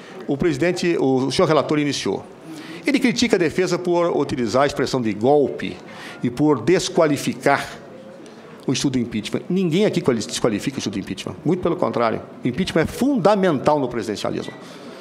o senhor relator iniciou. Ele critica a defesa por utilizar a expressão de golpe e por desqualificar o estudo do impeachment. Ninguém aqui desqualifica o estudo do impeachment. Muito pelo contrário. O impeachment é fundamental no presidencialismo.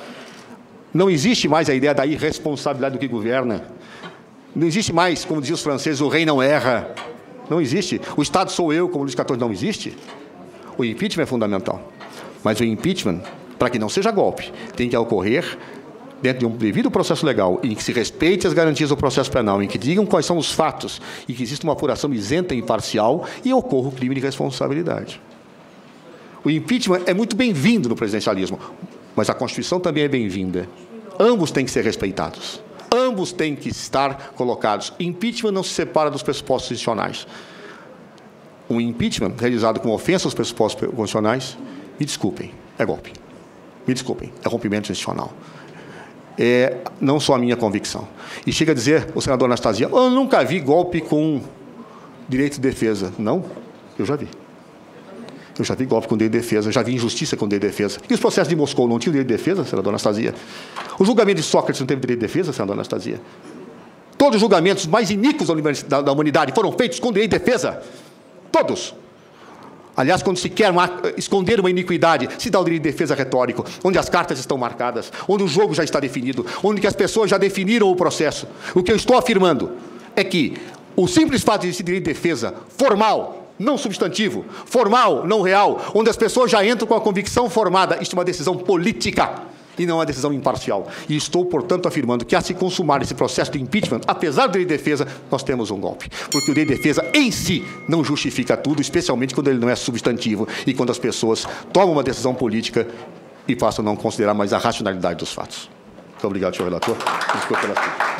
Não existe mais a ideia da irresponsabilidade do que governa. Não existe mais, como diziam os franceses, o rei não erra. Não existe. O Estado sou eu, como Luís XIV, não existe. O impeachment é fundamental. Mas o impeachment, para que não seja golpe, tem que ocorrer dentro de um devido processo legal, em que se respeite as garantias do processo penal, em que digam quais são os fatos, e que exista uma apuração isenta e imparcial, e ocorra o crime de responsabilidade. O impeachment é muito bem-vindo no presidencialismo, mas a Constituição também é bem-vinda. Ambos têm que ser respeitados. Ambos têm que estar colocados. Impeachment não se separa dos pressupostos constitucionais. Um impeachment realizado com ofensa aos pressupostos constitucionais, me desculpem, é golpe. Me desculpem, é rompimento institucional. é não só a minha convicção. E chega a dizer, o senador Anastasia, eu nunca vi golpe com direito de defesa. Não, eu já vi. Eu já vi golpe com direito de defesa, já vi injustiça com direito de defesa. E os processos de Moscou não tinham direito de defesa, senador Anastasia? O julgamento de Sócrates não teve direito de defesa, senador Anastasia? Todos os julgamentos mais iníquos da humanidade foram feitos com direito de defesa. Todos. Aliás, quando se quer esconder uma iniquidade, se dá o direito de defesa retórico, onde as cartas estão marcadas, onde o jogo já está definido, onde as pessoas já definiram o processo. O que eu estou afirmando é que o simples fato de existir direito de defesa formal, não substantivo, formal, não real, onde as pessoas já entram com a convicção formada, isto é uma decisão política e não uma decisão imparcial. E estou, portanto, afirmando que, a se consumar esse processo de impeachment, apesar do direito de defesa, nós temos um golpe. Porque o direito de defesa, em si, não justifica tudo, especialmente quando ele não é substantivo e quando as pessoas tomam uma decisão política e passam a não considerar mais a racionalidade dos fatos. Muito obrigado, senhor relator. Desculpa pela tempo.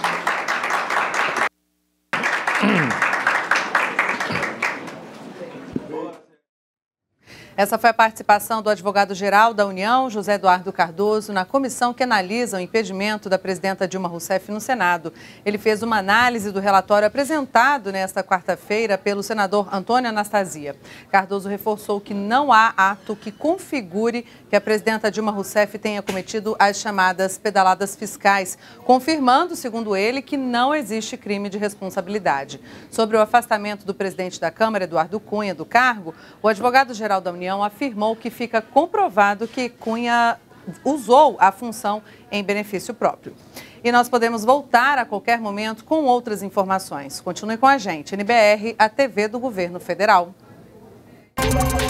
Essa foi a participação do advogado-geral da União, José Eduardo Cardoso, na comissão que analisa o impedimento da presidenta Dilma Rousseff no Senado. Ele fez uma análise do relatório apresentado nesta quarta-feira pelo senador Antônio Anastasia. Cardoso reforçou que não há ato que configure que a presidenta Dilma Rousseff tenha cometido as chamadas pedaladas fiscais, confirmando, segundo ele, que não existe crime de responsabilidade. Sobre o afastamento do presidente da Câmara, Eduardo Cunha, do cargo, o advogado-geral da União afirmou que fica comprovado que Cunha usou a função em benefício próprio. E nós podemos voltar a qualquer momento com outras informações. Continue com a gente, NBR, a TV do Governo Federal.